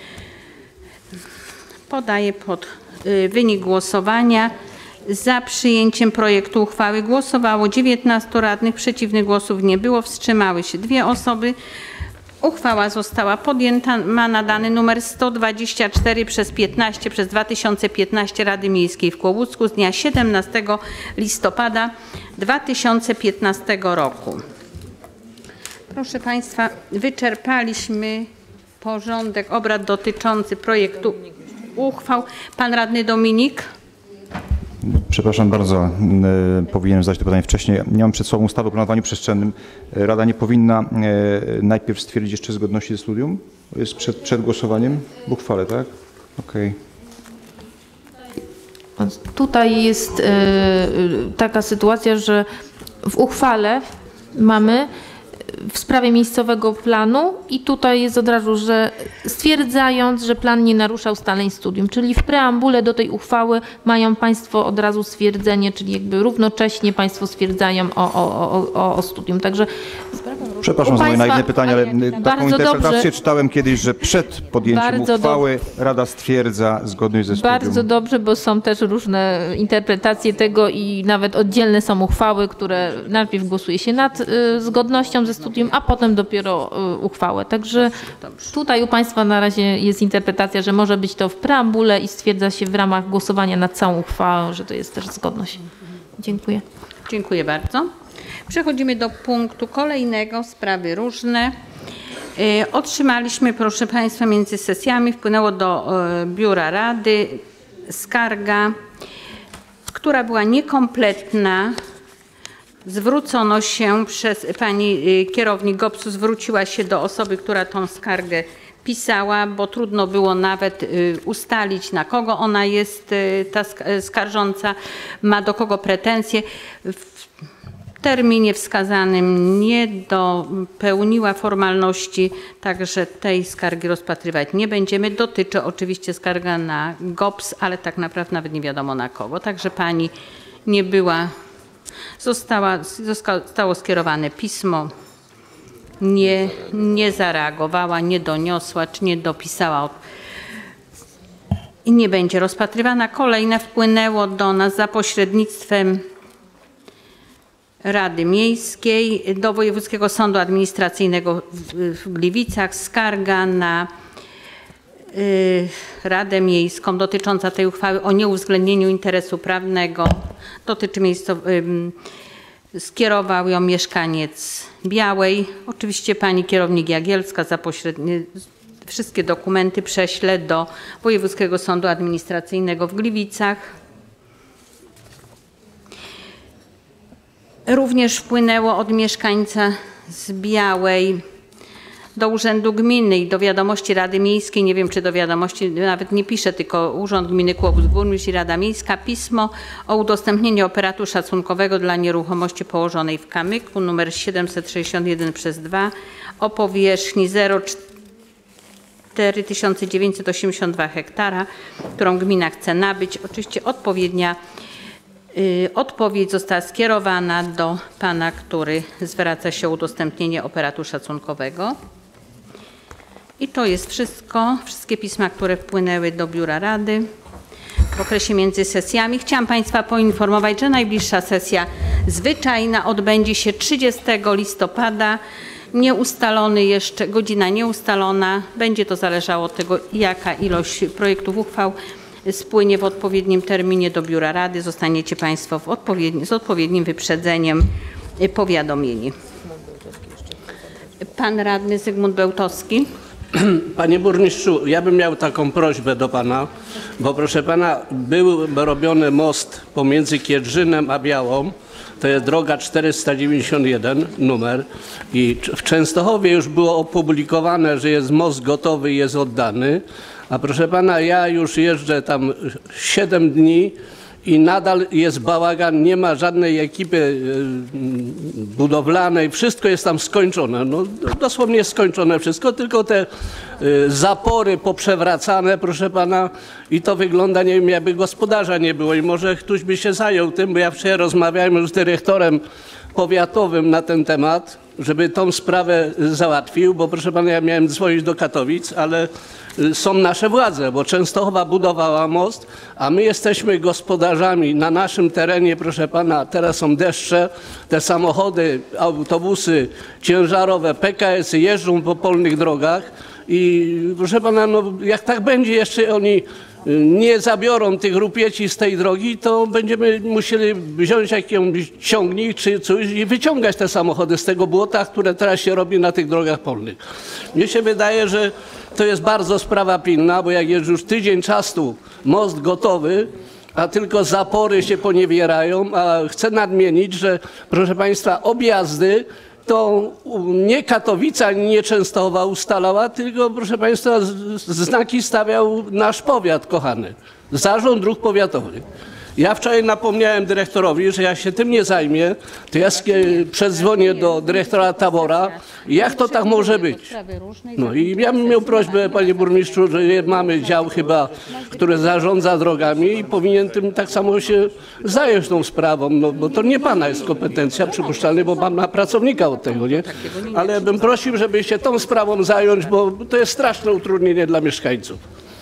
[SPEAKER 1] Podaję pod y, wynik głosowania. Za przyjęciem projektu uchwały głosowało dziewiętnastu radnych, przeciwnych głosów nie było, wstrzymały się dwie osoby. Uchwała została podjęta, ma nadany numer sto dwadzieścia cztery przez piętnaście przez dwa tysiące piętnaście Rady Miejskiej w Kłobucku z dnia siedemnastego listopada dwa tysiące piętnastego roku. Proszę Państwa, wyczerpaliśmy porządek obrad dotyczący projektu uchwał. Pan radny Dominik.
[SPEAKER 3] Przepraszam bardzo, powinienem zadać to pytanie wcześniej. Nie mam przed sobą ustawy o planowaniu przestrzennym. Rada nie powinna najpierw stwierdzić jeszcze zgodności ze studium? Jest przed, przed głosowaniem w uchwale, tak? Okej.
[SPEAKER 8] Okay. Tutaj jest taka sytuacja, że w uchwale mamy w sprawie miejscowego planu i tutaj jest od razu, że stwierdzając, że plan nie narusza ustaleń studium, czyli w preambule do tej uchwały mają Państwo od razu stwierdzenie, czyli jakby równocześnie Państwo stwierdzają o, o, o, o studium. Także
[SPEAKER 3] przepraszam za moje naiwne pytanie, ale taką interpretację dobrze. czytałem kiedyś, że przed podjęciem bardzo uchwały do... Rada stwierdza zgodność ze studium.
[SPEAKER 8] Bardzo dobrze, bo są też różne interpretacje tego i nawet oddzielne są uchwały, które najpierw głosuje się nad y, zgodnością ze studium, a potem dopiero y, uchwałę. Także tutaj u Państwa na razie jest interpretacja, że może być to w preambule i stwierdza się w ramach głosowania nad całą uchwałą, że to jest też zgodność. Dziękuję.
[SPEAKER 1] Dziękuję bardzo. Przechodzimy do punktu kolejnego, sprawy różne. Y, otrzymaliśmy, proszę Państwa, między sesjami wpłynęło do y, Biura Rady skarga, która była niekompletna. Zwrócono się przez pani kierownik GOPS-u, zwróciła się do osoby, która tą skargę pisała, bo trudno było nawet ustalić, na kogo ona jest, ta skarżąca, ma do kogo pretensje. W terminie wskazanym nie dopełniła formalności, także tej skargi rozpatrywać nie będziemy. Dotyczy oczywiście skarga na GOPS, ale tak naprawdę nawet nie wiadomo na kogo. Także pani nie była... Została, zostało skierowane pismo, nie, nie zareagowała, nie doniosła, czy nie dopisała i nie będzie rozpatrywana. Kolejne wpłynęło do nas za pośrednictwem Rady Miejskiej do Wojewódzkiego Sądu Administracyjnego w, w Gliwicach skarga na y, Radę Miejską dotycząca tej uchwały o nieuwzględnieniu interesu prawnego. Dotyczy miejscowej, skierował ją mieszkaniec Białej. Oczywiście pani kierownik Jagielska za pośrednie, wszystkie dokumenty prześlę do Wojewódzkiego Sądu Administracyjnego w Gliwicach. Również wpłynęło od mieszkańca z Białej do Urzędu Gminy i do wiadomości Rady Miejskiej, nie wiem czy do wiadomości, nawet nie pisze, tylko Urząd Gminy Kłobuck, Burmistrz i Rada Miejska, pismo o udostępnieniu operatu szacunkowego dla nieruchomości położonej w Kamyku numer siedemset sześćdziesiąt jeden przez dwa o powierzchni zero przecinek cztery tysiące dziewięćset osiemdziesiąt dwa hektara, którą gmina chce nabyć. Oczywiście odpowiednia y, odpowiedź została skierowana do pana, który zwraca się o udostępnienie operatu szacunkowego. I to jest wszystko, wszystkie pisma, które wpłynęły do Biura Rady w okresie między sesjami. Chciałam Państwa poinformować, że najbliższa sesja zwyczajna odbędzie się trzydziestego listopada. Nieustalony jeszcze, godzina nieustalona. Będzie to zależało od tego, jaka ilość projektów uchwał spłynie w odpowiednim terminie do Biura Rady. Zostaniecie Państwo w odpowiedni, z odpowiednim wyprzedzeniem powiadomieni. Pan radny Zygmunt Bełtowski.
[SPEAKER 15] Panie burmistrzu, ja bym miał taką prośbę do pana, bo proszę pana, był robiony most pomiędzy Kiedrzynem a Białą. To jest droga czterysta dziewięćdziesiąt jeden, numer. I w Częstochowie już było opublikowane, że jest most gotowy i jest oddany. A proszę pana, ja już jeżdżę tam siedem dni i nadal jest bałagan, nie ma żadnej ekipy budowlanej, wszystko jest tam skończone. No, dosłownie jest skończone wszystko, tylko te zapory poprzewracane, proszę pana, i to wygląda, nie wiem, jakby gospodarza nie było i może ktoś by się zajął tym, bo ja wczoraj rozmawiałem już z dyrektorem powiatowym na ten temat, żeby tą sprawę załatwił, bo proszę pana, ja miałem dzwonić do Katowic, ale są nasze władze, bo Częstochowa budowała most, a my jesteśmy gospodarzami na naszym terenie, proszę pana, teraz są deszcze, te samochody, autobusy ciężarowe, P K S-y jeżdżą po polnych drogach i proszę pana, no jak tak będzie, jeszcze oni nie zabiorą tych rupieci z tej drogi, to będziemy musieli wziąć jakiś ciągnik czy coś i wyciągać te samochody z tego błota, które teraz się robi na tych drogach polnych. Mnie się wydaje, że to jest bardzo sprawa pilna, bo jak jest już tydzień czasu most gotowy, a tylko zapory się poniewierają, a chcę nadmienić, że proszę państwa, objazdy to nie Katowice ani nie Częstochowa ustalała, tylko proszę państwa znaki stawiał nasz powiat kochany, Zarząd Dróg Powiatowych. Ja wczoraj napomniałem dyrektorowi, że jak się tym nie zajmie, to ja przedzwonię do dyrektora Tabora, jak to tak może być. No i ja bym miał prośbę, panie burmistrzu, że mamy dział chyba, który zarządza drogami i powinien tym tak samo się zająć tą sprawą, no bo to nie pana jest kompetencja przypuszczalnie, bo pan ma pracownika od tego, nie? Ale bym prosił, żeby się tą sprawą zająć, bo to jest straszne utrudnienie dla mieszkańców.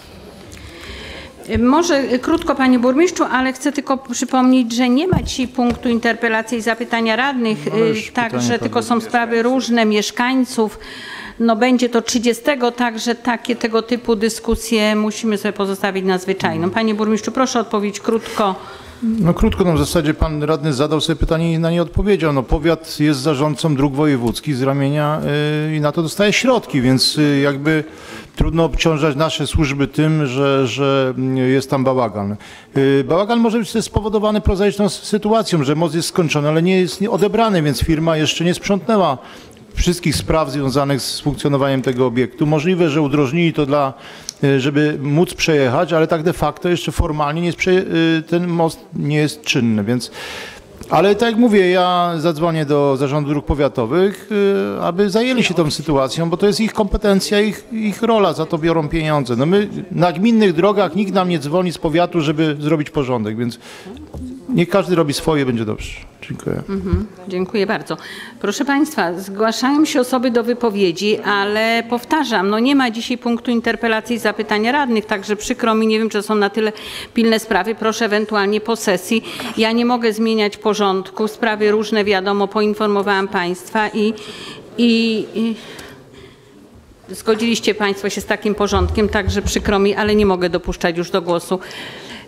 [SPEAKER 1] Może krótko, panie burmistrzu, ale chcę tylko przypomnieć, że nie ma dzisiaj punktu interpelacji i zapytania radnych, no także tylko są sprawy różne mieszkańców. No będzie to trzydziestego, także takie tego typu dyskusje musimy sobie pozostawić na zwyczajną. Panie burmistrzu, proszę odpowiedzieć krótko.
[SPEAKER 2] No krótko, no w zasadzie pan radny zadał sobie pytanie i na nie odpowiedział. No powiat jest zarządcą dróg wojewódzkich z ramienia yy, i na to dostaje środki, więc yy, jakby trudno obciążać nasze służby tym, że, że jest tam bałagan. Yy, bałagan może być spowodowany prozaiczną sytuacją, że most jest skończony, ale nie jest odebrany, więc firma jeszcze nie sprzątnęła wszystkich spraw związanych z funkcjonowaniem tego obiektu. Możliwe, że udrożnili to dla, żeby móc przejechać, ale tak de facto jeszcze formalnie nie jest, ten most nie jest czynny, więc ale tak jak mówię, ja zadzwonię do Zarządu Dróg Powiatowych, aby zajęli się tą sytuacją, bo to jest ich kompetencja, ich, ich rola, za to biorą pieniądze. No my na gminnych drogach nikt nam nie dzwoni z powiatu, żeby zrobić porządek, więc niech każdy robi swoje, będzie dobrze. Dziękuję.
[SPEAKER 1] Mhm, dziękuję bardzo. Proszę państwa, zgłaszają się osoby do wypowiedzi, ale powtarzam, no nie ma dzisiaj punktu interpelacji i zapytania radnych, także przykro mi, nie wiem, czy są na tyle pilne sprawy, proszę ewentualnie po sesji. Ja nie mogę zmieniać porządku, sprawy różne wiadomo, poinformowałam państwa i, i, i zgodziliście państwo się z takim porządkiem, także przykro mi, ale nie mogę dopuszczać już do głosu.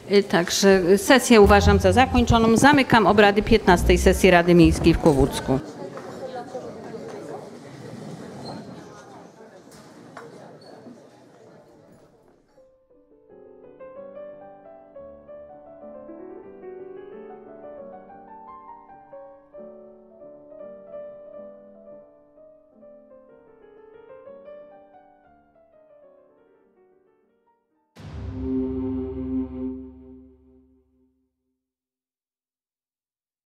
[SPEAKER 1] Także sesję uważam za zakończoną. Zamykam obrady piętnastej sesji Rady Miejskiej w Kłobucku.